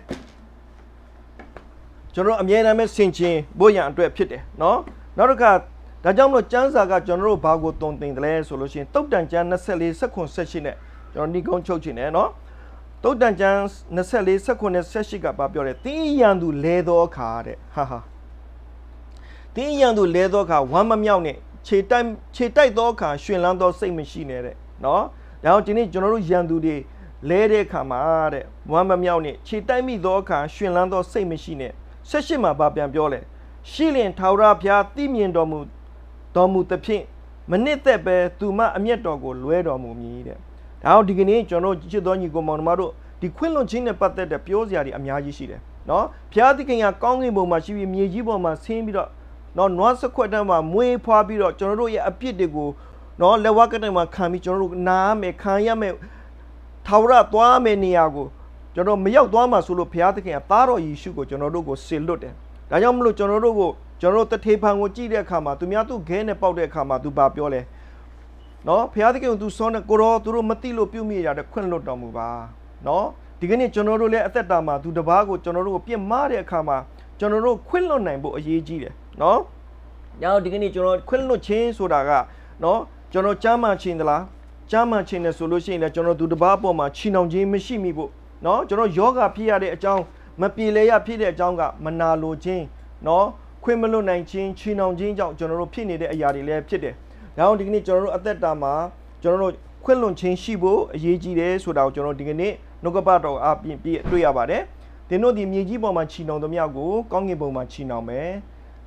ဆင်ခြင်ဖို့ရန်အတွက်ဖြစ်တယ်နော်နောက်တစ်ခါဒါကြောင့်မလို့ကျမ်းစာကကျွန်တော်တို့ဘာကိုတုံသင်တယ်လဲဆိုလို့ရှိရင်တုတ်တန်ကျမ်း24 18နဲ့ကျွန်တော်ဏိကုံးချုပ်ချင်တယ်နော်တုတ်တန်ကျမ်း24 18ကဘာပြောလဲတင်းရန်သူလဲသောအခါတဲ့ဟာတင်းရန်သူလဲသောအခါဝမ်းမမြောက်နဲ့ခြေတိုက်သောအခါရှင်လန်းသောစိတ်မရှိနဲ့တဲ့နော်ဒါကြောင့်ဒီနေ့ကျွန်တော်တို့ရန်သူတွေလဲတဲ့အခါမှာတဲ့ဝမ်းမမြောက်နဲ့ခြေတိုက်မိသောအခါရှင်လန်းသောစိတ်မရှိနဲ့18မှာဘာပြန်ပြောလဲရှိလင်ထာဝရဘုရားသိမြင်တော်မူသဖြင့်မနစ်သက်ပဲသူမအမျက်တော်ကိုလွဲတော်မူမည်တဲ့ဒါကြောင့်ဒီကနေ့ကျွန်တော်ချစ်တော်ညီကိုမောင်နှမတို့ဒီခွင့်လွှတ်ခြင်းနဲ့ပတ်သက်တဲ့ပြောစရာတွေအများကြီးရှိတယ်နော်ဘုရားသခင်ကကောင်းကင်ဘုံမှာရှိပြီးမြေကြီးပေါ်မှာဆင်းပြီးတော့နော်နွားစခွက်တန်းမှာမွေးဖွားပြီးတော့ကျွန်တော်တို့ရဲ့အပြစ်တွေကိုနော်လက်ဝါးကတိုင်မှာခံပြီးကျွန်တော်တို့နားမယ်ခံရမယ်ထာဝရသွားမယ်နေရာကိုကျွန်တော်မရောက်သွားမှာဆိုလို့ဘုရားသခင်ကသားတော်ယေရှုကိုကျွန်တော်တို့ကိုဆေလွတ်တယ်ဒါကြောင့်မလို့ကျွန်တော်တို့တထေဖန်ကိုကြည့်တဲ့အခါမှာသူများသူ့ခဲနဲ့ပေါက်တဲ့အခါမှာသူဘာပြောလဲနော်ဘုရားသခင်ကသူဆောင်းတဲ့ကိုရောသူတို့မသိလို့ပြုမိရတဲ့ခွင့်လွတ်တော်မူပါနော်ဒီကနေ့ကျွန်တော်တို့လည်းအသက်တာမှာသူတစ်ပါးကိုကျွန်တော်တို့ကိုပြစ်မှားတဲ့အခါမှာကျွန်တော်တို့ခွင့်လွတ်နိုင်ဖို့အရေးကြီးတယ်နော်။နောက်ဒီကနေ့ကျွန်တော်ခွင့်လွတ်ခြင်းဆိုတာကနော်ကျွန်တော်ကြားမှချင်းသလားကြားမှချင်းတယ်ဆိုလို့ရှိရင်လည်းကျွန်တော်သူတစ်ပါးအပေါ်မှာချီနှောင်ခြင်းမရှိမိဖို့နော်ကျွန်တော်ယောဂဖြစ်ရတဲ့အကြောင်းမပြေလည်ရဖြစ်တဲ့အကြောင်းကမနာလိုခြင်းနော်ခွင့်မလွတ်နိုင်ခြင်းချီနှောင်ခြင်းကြောင့်ကျွန်တော်တို့ဖြစ်နေတဲ့အရာတွေလည်းဖြစ်တယ်။ဒါကြောင့်ဒီကနေ့ကျွန်တော်တို့အသက်တာမှာကျွန်တော်တို့ခွင့်လွတ်ခြင်းရှိဖို့အရေးကြီးတယ်ဆိုတာကိုကျွန်တော်ဒီကနေ့နှုတ်ကပတ်တော်အပြင်တွေ့ရပါတယ်။သင်တို့ဒီမြေကြီးပေါ်မှာချီနှောင်သမျှကိုကောင်းကင်ဘုံမှာချီနှောင်မယ်။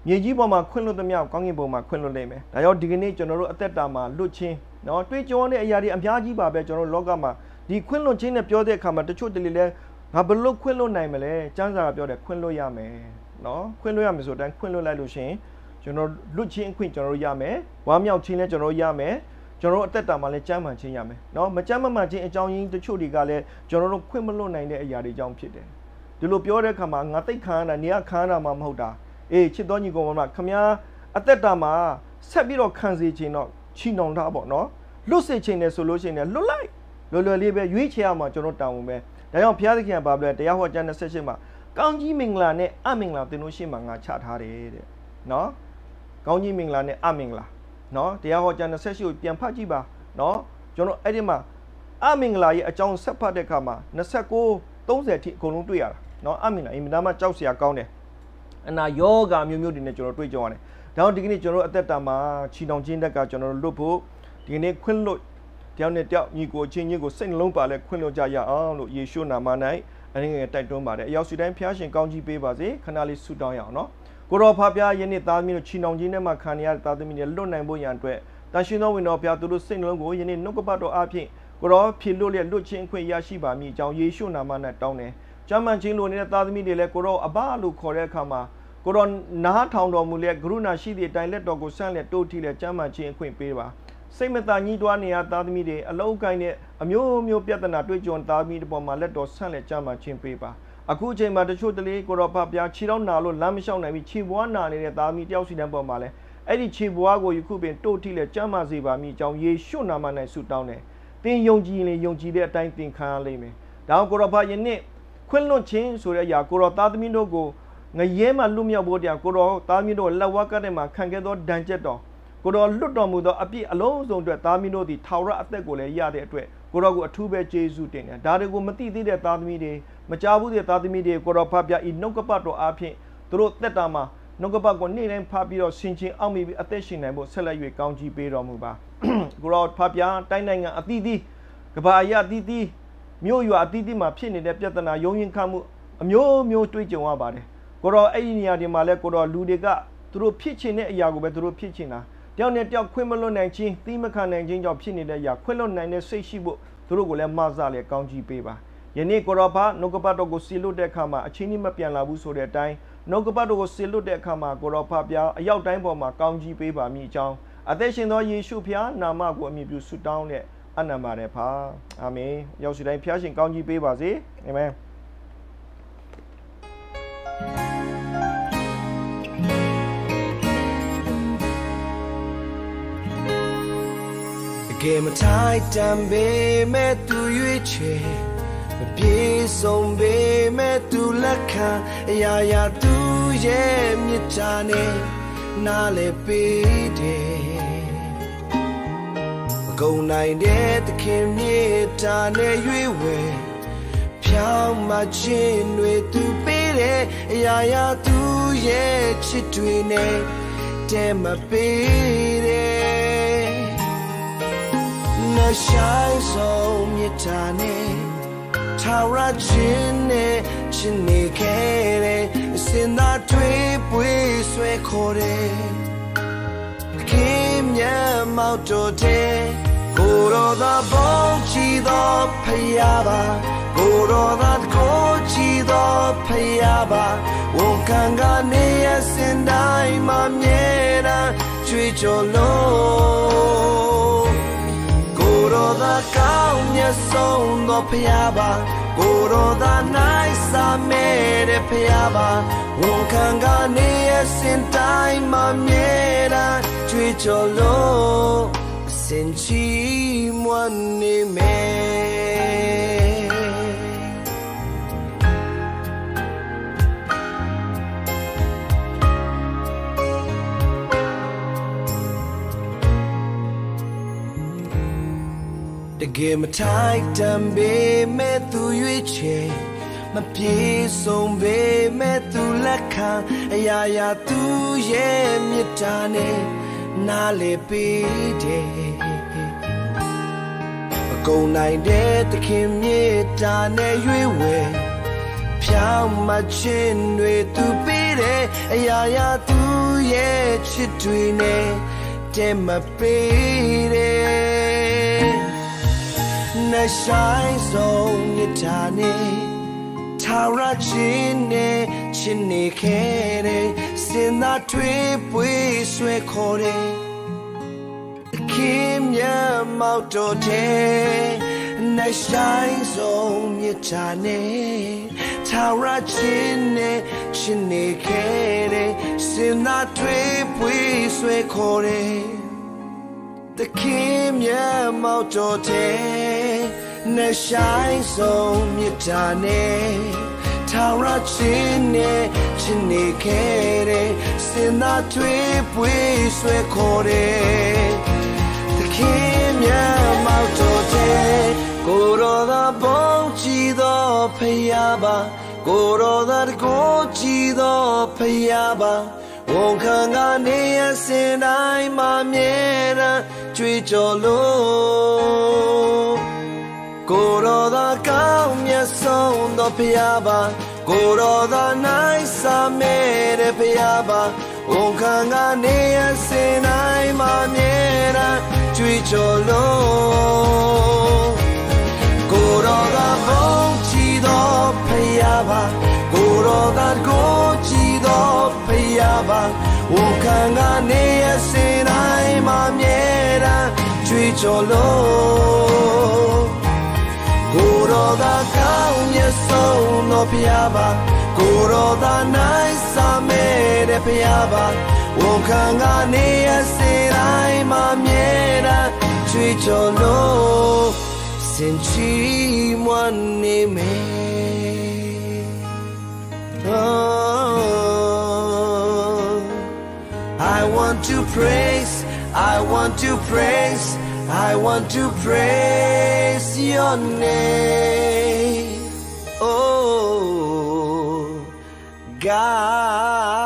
မြေကြီးပေါ်မှာခွင့်လွှတ်သမျှကောင်းကင်ဘုံမှာခွင့်လွှတ်လိမ့်မယ်ဒါကြောင့်ဒီကနေ့ကျွန်တော်တို့အသက်တာမှာလွတ်ချင်းနော်တွေးကြောတဲ့အရာတွေအများကြီးပါပဲကျွန်တော်လောကမှာဒီခွင့်လွှတ်ခြင်းနဲ့ပြောတဲ့အခါမှာတချို့တလေလဲငါဘလို့ခွင့်လွှတ်နိုင်မလဲကျမ်းစာကပြောတယ်ခွင့်လွှတ်ရမယ်နော်ခွင့်လွှတ်ရမယ်ဆိုတိုင်းခွင့်လွှတ်လိုက်လို့ရှိရင်ကျွန်တော်လွတ်ချင်းအခွင့်ကျွန်တော်ရမယ်ဝါမြောက်ခြင်းလည်းကျွန်တော်ရမယ်ကျွန်တော်အသက်တာမှာလည်းကျမ်းမှန်ခြင်းရမယ်နော်မကျမ်းမှန်ခြင်းအကြောင်းရင်းတချို့တွေကလည်းကျွန်တော်တို့ခွင့်မလွတ်နိုင်တဲ့အရာတွေကြောင့်ဖြစ်တယ်ဒီလိုပြောတဲ့အခါမှာငါသိခါရတာနေရခါရတာမှမဟုတ်တာအေးချစ်တော်ညီကောင်မခမများအသက်တာမှာဆက်ပြီးတော့ခံစေခြင်းတော့ချီနှောင်တာပေါ့နော်လွတ်စေခြင်းနဲ့ဆိုလို့ရှိရင်လွတ်လိုက်လွယ်လွယ်လေးပဲရွေးချယ်ရမှာကျွန်တော်တောင်းဝင်ပဲဒါကြောင့်ဘုရားသခင်ကဘာပြောလဲတရားဟောကြား28မှာကောင်းကြီးမင်္ဂလာနဲ့အမင်္ဂလာသင်တို့ရှေ့မှာငါချထားတယ်တဲ့နော်ကောင်းကြီးမင်္ဂလာနဲ့အမင်္ဂလာနော်တရားဟောကြား28ကိုပြန်ဖတ်ကြည့်ပါနော်ကျွန်တော်အဲ့ဒီမှာအမင်္ဂလာရဲ့အကြောင်းဆက်ဖတ်တဲ့အခါမှာ29 30ထိအကုန်လုံးတွေ့ရတာနော်အမင်္ဂလာအင်မတန်မှကြောက်စရာကောင်းတယ်အနာယောဂမျိုးမျိုးတွေနဲ့ကျွန်တော်တွေ့ကြရတယ်ဒါကြောင့်ဒီကနေ့ကျွန်တော်အသက်တာမှာချီနှောင်ခြင်းတက်ကကျွန်တော်လွတ်ဖို့ဒီကနေ့ခွင့်လွတ်တယောက်နဲ့တယောက်ညီကိုချင်းချင်းကိုစိတ်နှလုံးပါလဲခွင့်လွတ်ကြရအောင်လို့ယေရှုနာမ၌အရင်ကတိုက်တွန်းပါတယ်အရောက်စီတိုင်းဖျားရှင်ကောင်းကြီးပေးပါစေခဏလေးဆုတောင်းရအောင်နော်ကိုတော်ဖဖျားယနေ့သားသမီးတို့ချီနှောင်ခြင်းနဲ့မှခံရတဲ့သားသမီးတွေလွတ်နိုင်ဖို့ရန်အတွက်တန်ရှင်သောဝင်တော်ဖျားသူတို့စိတ်နှလုံးကိုယနေ့နှုတ်ကပတ်တော်အဖြစ်ကိုတော်ဖြေလွတ်လျက်လွတ်ခြင်းခွင့်ရရှိပါမည်အကြောင်းယေရှုနာမ၌တောင်းတယ်ကျမ်းမှန်ခြင်းလိုနေတဲ့သားသမီးတွေလည်းကိုတော်အဘလို့ခေါ်တဲ့အခါမှာကိုတော်နားထောင်တော်မူလျက်ကရုဏာရှိသည့်အတိုင်းလက်တော်ကိုဆန့်လက်တိုးထိလက်ကျမ်းမှန်ခြင်းအခွင့်ပေးပါစိတ်မသာညှိတွားနေရသားသမီးတွေအလုံးကိုင်းနဲ့အမျိုးမျိုးပြဿနာတွေ့ကြုံသားသမီးတွေပေါ်မှာလက်တော်ဆန့်လက်ကျမ်းမှန်ခြင်းပေးပါအခုအချိန်မှာတချို့တလေကိုတော်ဖပြားခြေထောက်နာလို့လမ်းမလျှောက်နိုင်ပြီးခြေဘွားနာနေတဲ့သားသမီးတယောက်စီတန်းပေါ်မှာလဲအဲ့ဒီခြေဘွားကိုယခုပင်တိုးထိလက်ကျမ်းမှန်စေပါမည်အကြောင်းယေရှုနာမ၌ဆုတောင်းတယ်သင်ယုံကြည်ရင်ယုံကြည်တဲ့အတိုင်းသင်ခံရလိမ့်မယ်ဒါကြောင့်ကိုတော်ဖယနေ့ခွင့်လွှတ်ခြင်းဆိုတဲ့အရာကိုတော်သားသမီးတို့ကိုငရဲမှလွတ်မြောက်ဖို့တရားကိုတော်သားမီးတို့လက်ဝါးကတဲ့မှာခံခဲ့သောဒဏ်ချက်တော်ကိုတော်လွတ်တော်မူသောအပြစ်အလုံးစုံအတွက်သားမီးတို့သည်ထာဝရအသက်ကိုလည်းရတဲ့အတွက်ကိုတော်ကိုအထူးပဲကျေးဇူးတင်တယ်ဒါတွေကိုမသိသေးတဲ့သားသမီးတွေမကြားဘူးတဲ့သားသမီးတွေကိုတော်ဖပြဤနှုတ်ကပတ်တော်အဖြစ်သူတို့သက်တာမှာနှုတ်ကပတ်ကိုနေ့တိုင်းဖတ်ပြီးတော့ဆင်ခြင်အောင်မိပြီးအသက်ရှင်နိုင်ဖို့ဆက်လက်၍ကောင်းချီးပေးတော်မူပါကိုတော်ဖပြတိုင်းနိုင်ငံအသီးသီးကဘာအရာအသီးသီးမြို့ရွာအသီးသီးမှာဖြစ်နေတဲ့ပြဿနာယုံရင်ခံမှုအမျိုးမျိုးတွေ့ကြုံရပါတယ်ကိုတော်အဲ့ဒီနေရာဒီမှာလဲကိုတော်လူတွေကသူတို့ဖြစ်ချင်တဲ့အရာကိုပဲသူတို့ဖြစ်ချင်တာတယောက်နဲ့တယောက်ခွင့်မလွတ်နိုင်ခြင်းသီးမခံနိုင်ခြင်းကြောင့်ဖြစ်နေတဲ့အရာခွင့်လွတ်နိုင်တဲ့စိတ်ရှိဖို့သူတို့ကိုလည်းမဆလဲကောင်းကြီးပေးပါယနေ့ကိုတော်ဘာနှုတ်ကပတ်တော်ကိုစီလွတ်တဲ့အခါမှာအချင်းကြီးမပြန်လာဘူးဆိုတဲ့အတိုင်းနှုတ်ကပတ်တော်ကိုစီလွတ်တဲ့အခါမှာကိုတော်ဖပြားအရောက်တိုင်းပေါ်မှာကောင်းကြီးပေးပါမည်အကြောင်းအသက်ရှင်သောယေရှုဖျားနာမကိုအမည်ပြုဆုတောင်းတဲ့အနံပါတယ်ဖာအာမင်ရောက်စီတိုင်းဖျားရှင်ကောင်းကြီးပေးပါစေအာမင်ကဲမထိုက်တန်ပေမဲ့သူရွေးချယ်မပြေဆုံးပေမဲ့သူလက်ခံအရာရာသူရဲ့မြတ်တာနဲ့နားလေပေးတယ်မကုန်နိုင်တဲ့သခင်မြတ်တာနဲ့ရွေးဝယ်ဖြောင်းမှခြင်းတွေသူပေးတယ်အရာရာသူရဲ့ချစ်တွေနဲ့တဲမပေးတယ်shine so mitane tara chine chine kere sinda twe pwe swe khore kimya mau to de goro da bong chi do phaya ba goro da ko chi do phaya ba won kan ga ne ya sin dai ma mye da chwe cho lo Goro da kaunya song do piyaba Goro da naisa mere piyaba Wonkanga ne sintai ma miera Chui cholo sinchi mwani me Give me tight and be me tu yuiche ma pie song be me tu lakha ya ya tu ye mitane na le pe de ma kong nai de takin mitane yue we phyaung ma chin dwe tu pe ပေးတယ်အရာရာသူရဲ့ချစ်တွေနဲ့တဲ့မပေးတယ်နှဆိုင်ဆုံးမြတ်တာနဲ့ထာဝရခြင်းနဲ့ချစ်နေခဲ့တယ်စင်သာထွေးပွေးဆွဲခေါ်တယ်ခင်မြတ်မောက်တော်တဲ့နှဆိုင်ဆုံးမြတ်တာနဲ့ထာဝရခြင်းနဲ့ချစ်နေခဲ့တယ်စင်သာထွေးပွေးဆွဲခေါ်တယ်တခင်မြတ်မောက်တော်တဲ့နှဆိုင်ဆုံးမြတ်တာနဲ့ထာဝရခြင်းနဲ့ချစ်နေခဲ့တယ်စင်သာထွေးပွေးဆွဲခေါ်တယ်တခင်မြတ်မောက်တော်တဲ့ကိုတော်သာဘုန်းကြီးသောဖယားပါကိုတော်သာကိုကြည်သောဖယားပါဝန်ခံကနေရစင်တိုင်းမှာမြဲတမ်းကြွေးကြော်လို့ကိုတော်သာကောင်းမြတ်ဆုံးသောဖယားပါကိုတော်သာနိုင်စာမဲ့တဲ့ဖယားပါဝန်ခံကနေရစင်တိုင်းမှာမြဲတမ်းကြွေးကြော်လို့ကိုတော်သာဘုန်းကြီးသောဖယားပါကိုတော်သာကိုကြည်သောဖယားပါဝန်ခံကနေရစင်တိုင်းမှာမြဲတမ်းကြွေးကြော်လို့ကိုတော်သာကောင်းမြတ်ဆုံးသောဖယားပါကိုတော်သာနိုင်စာမဲ့တဲ့ဖယားပါဝန်ခံကနေရစင်တိုင်းမှာမြဲတမ်းကြွေးကြော်လို့စင်ချီမွန်းနေမယ် I want to praise I want to praise I want to praise your name oh God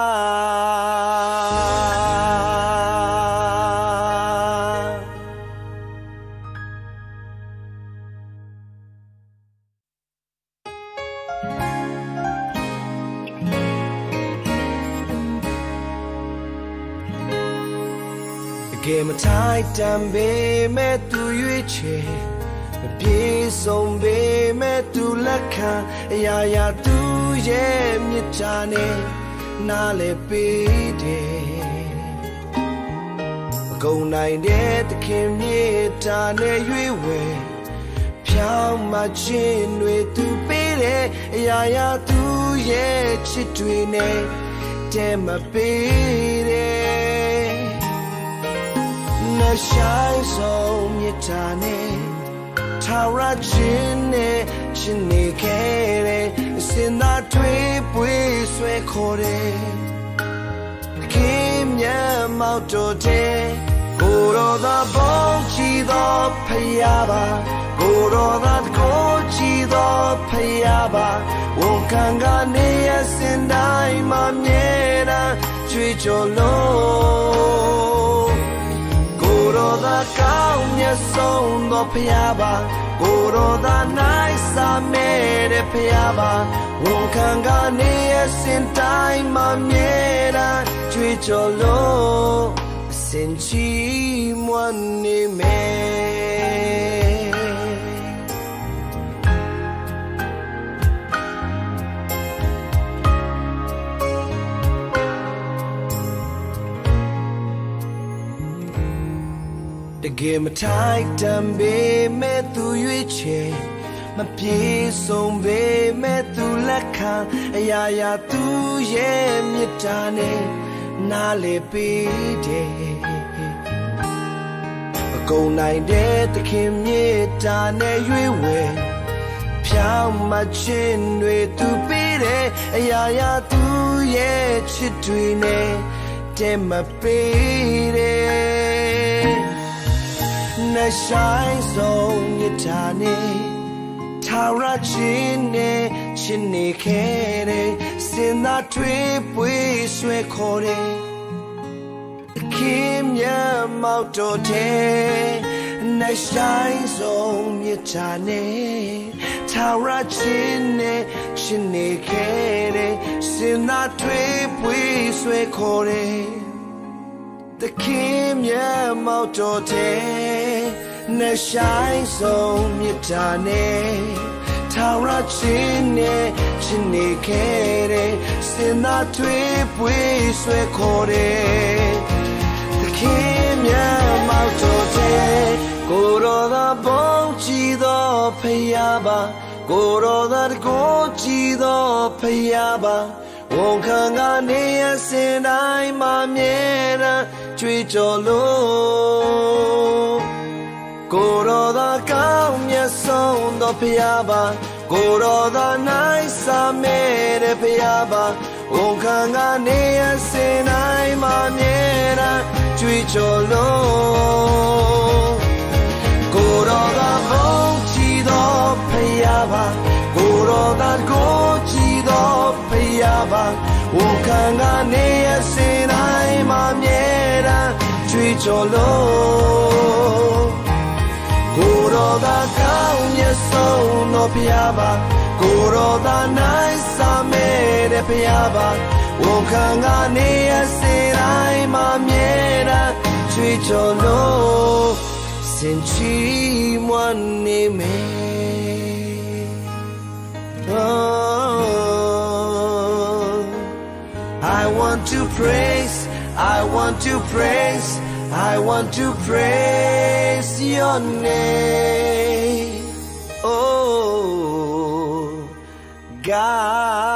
Game tight and be met to you che be some be met to laka ya ya tu ye mitane na le be de go nine de the kim mitane yue we pyao ma chin we tu be de ya ya tu ye chit twi ne de ma be deနှဆိုင်ဆုံးမြတ်တာနဲ့ထာဝရခြင်းနဲ့ချစ်နေခဲ့တယ်စင်သာထွေးပွေးဆွဲခေါ်တယ်ခင်မြတ်မောက်တော်တဲ့ကိုတော်သာဘုန်းကြီးသောဖယားပါကိုတော်သာကိုကြည်သောဖယားပါဝန်ခံကနေရစင်တိုင်းမှာမြဲတမ်းကြွေးကြော်လို့ကိုတော်သာကောင်းမြတ်ဆုံးသောဖယားပါကိုတော်သာနိုင်စာမဲ့တဲ့ဖယားပါဝန်ခံကနေရစင်တိုင်းမှာမြဲတမ်းကြွေးကြော်လို့အစင်ချီမွန်းနေမယ်တကယ်မထိုက်တန်ပေမဲ့သူရွေးချယ်မပြေဆုံးပေမဲ့သူလက်ခံအရာရာသူရဲ့မြတ်တာနဲ့နားလေပေးတယ်မကုန်နိုင်တဲ့သခင်မြတ်တာနဲ့ရွေးဝဲဖြောင်းမခြင်းတွေသူပေးတယ်အရာရာသူရဲ့ချစ်တွေနဲ့တဲ့မပေးတယ်နှဆိုင်ဆုံးမြတ်တာနဲ့ထာဝရခြင်းနဲ့ချစ်နေခဲ့တယ်စင်သာထွေးပွေးဆွဲခေါ်တယ်ခင်မြတ်မောက်တော်တဲ့နှဆိုင်ဆုံးမြတ်တာနဲ့ထာ Tara chine chine kere Sina twe pui swe kore The kim ya mauto te Ne shine so mitane Tara chine chine kere Sina twe pui swe kore The kim ya mauto te Goro da bonchi do payaba Goro da gochi do payaba Wonkanga ne senai ma miera chui cholo Goro da kao mia son do payaba Goro da nai sa mere payaba Wonkanga ne senai ma miera chui cholo Goro da bonchi do payaba Goro da gochi do payaba Wonkanga ne senai ma miera chui cholo Goro da kao mia son do payaba Goro da nai sa mere payaba Wonkanga ne senai ma miera chui cholo Sinchi mwane me I want to praise I want to praise I want to praise your name Oh God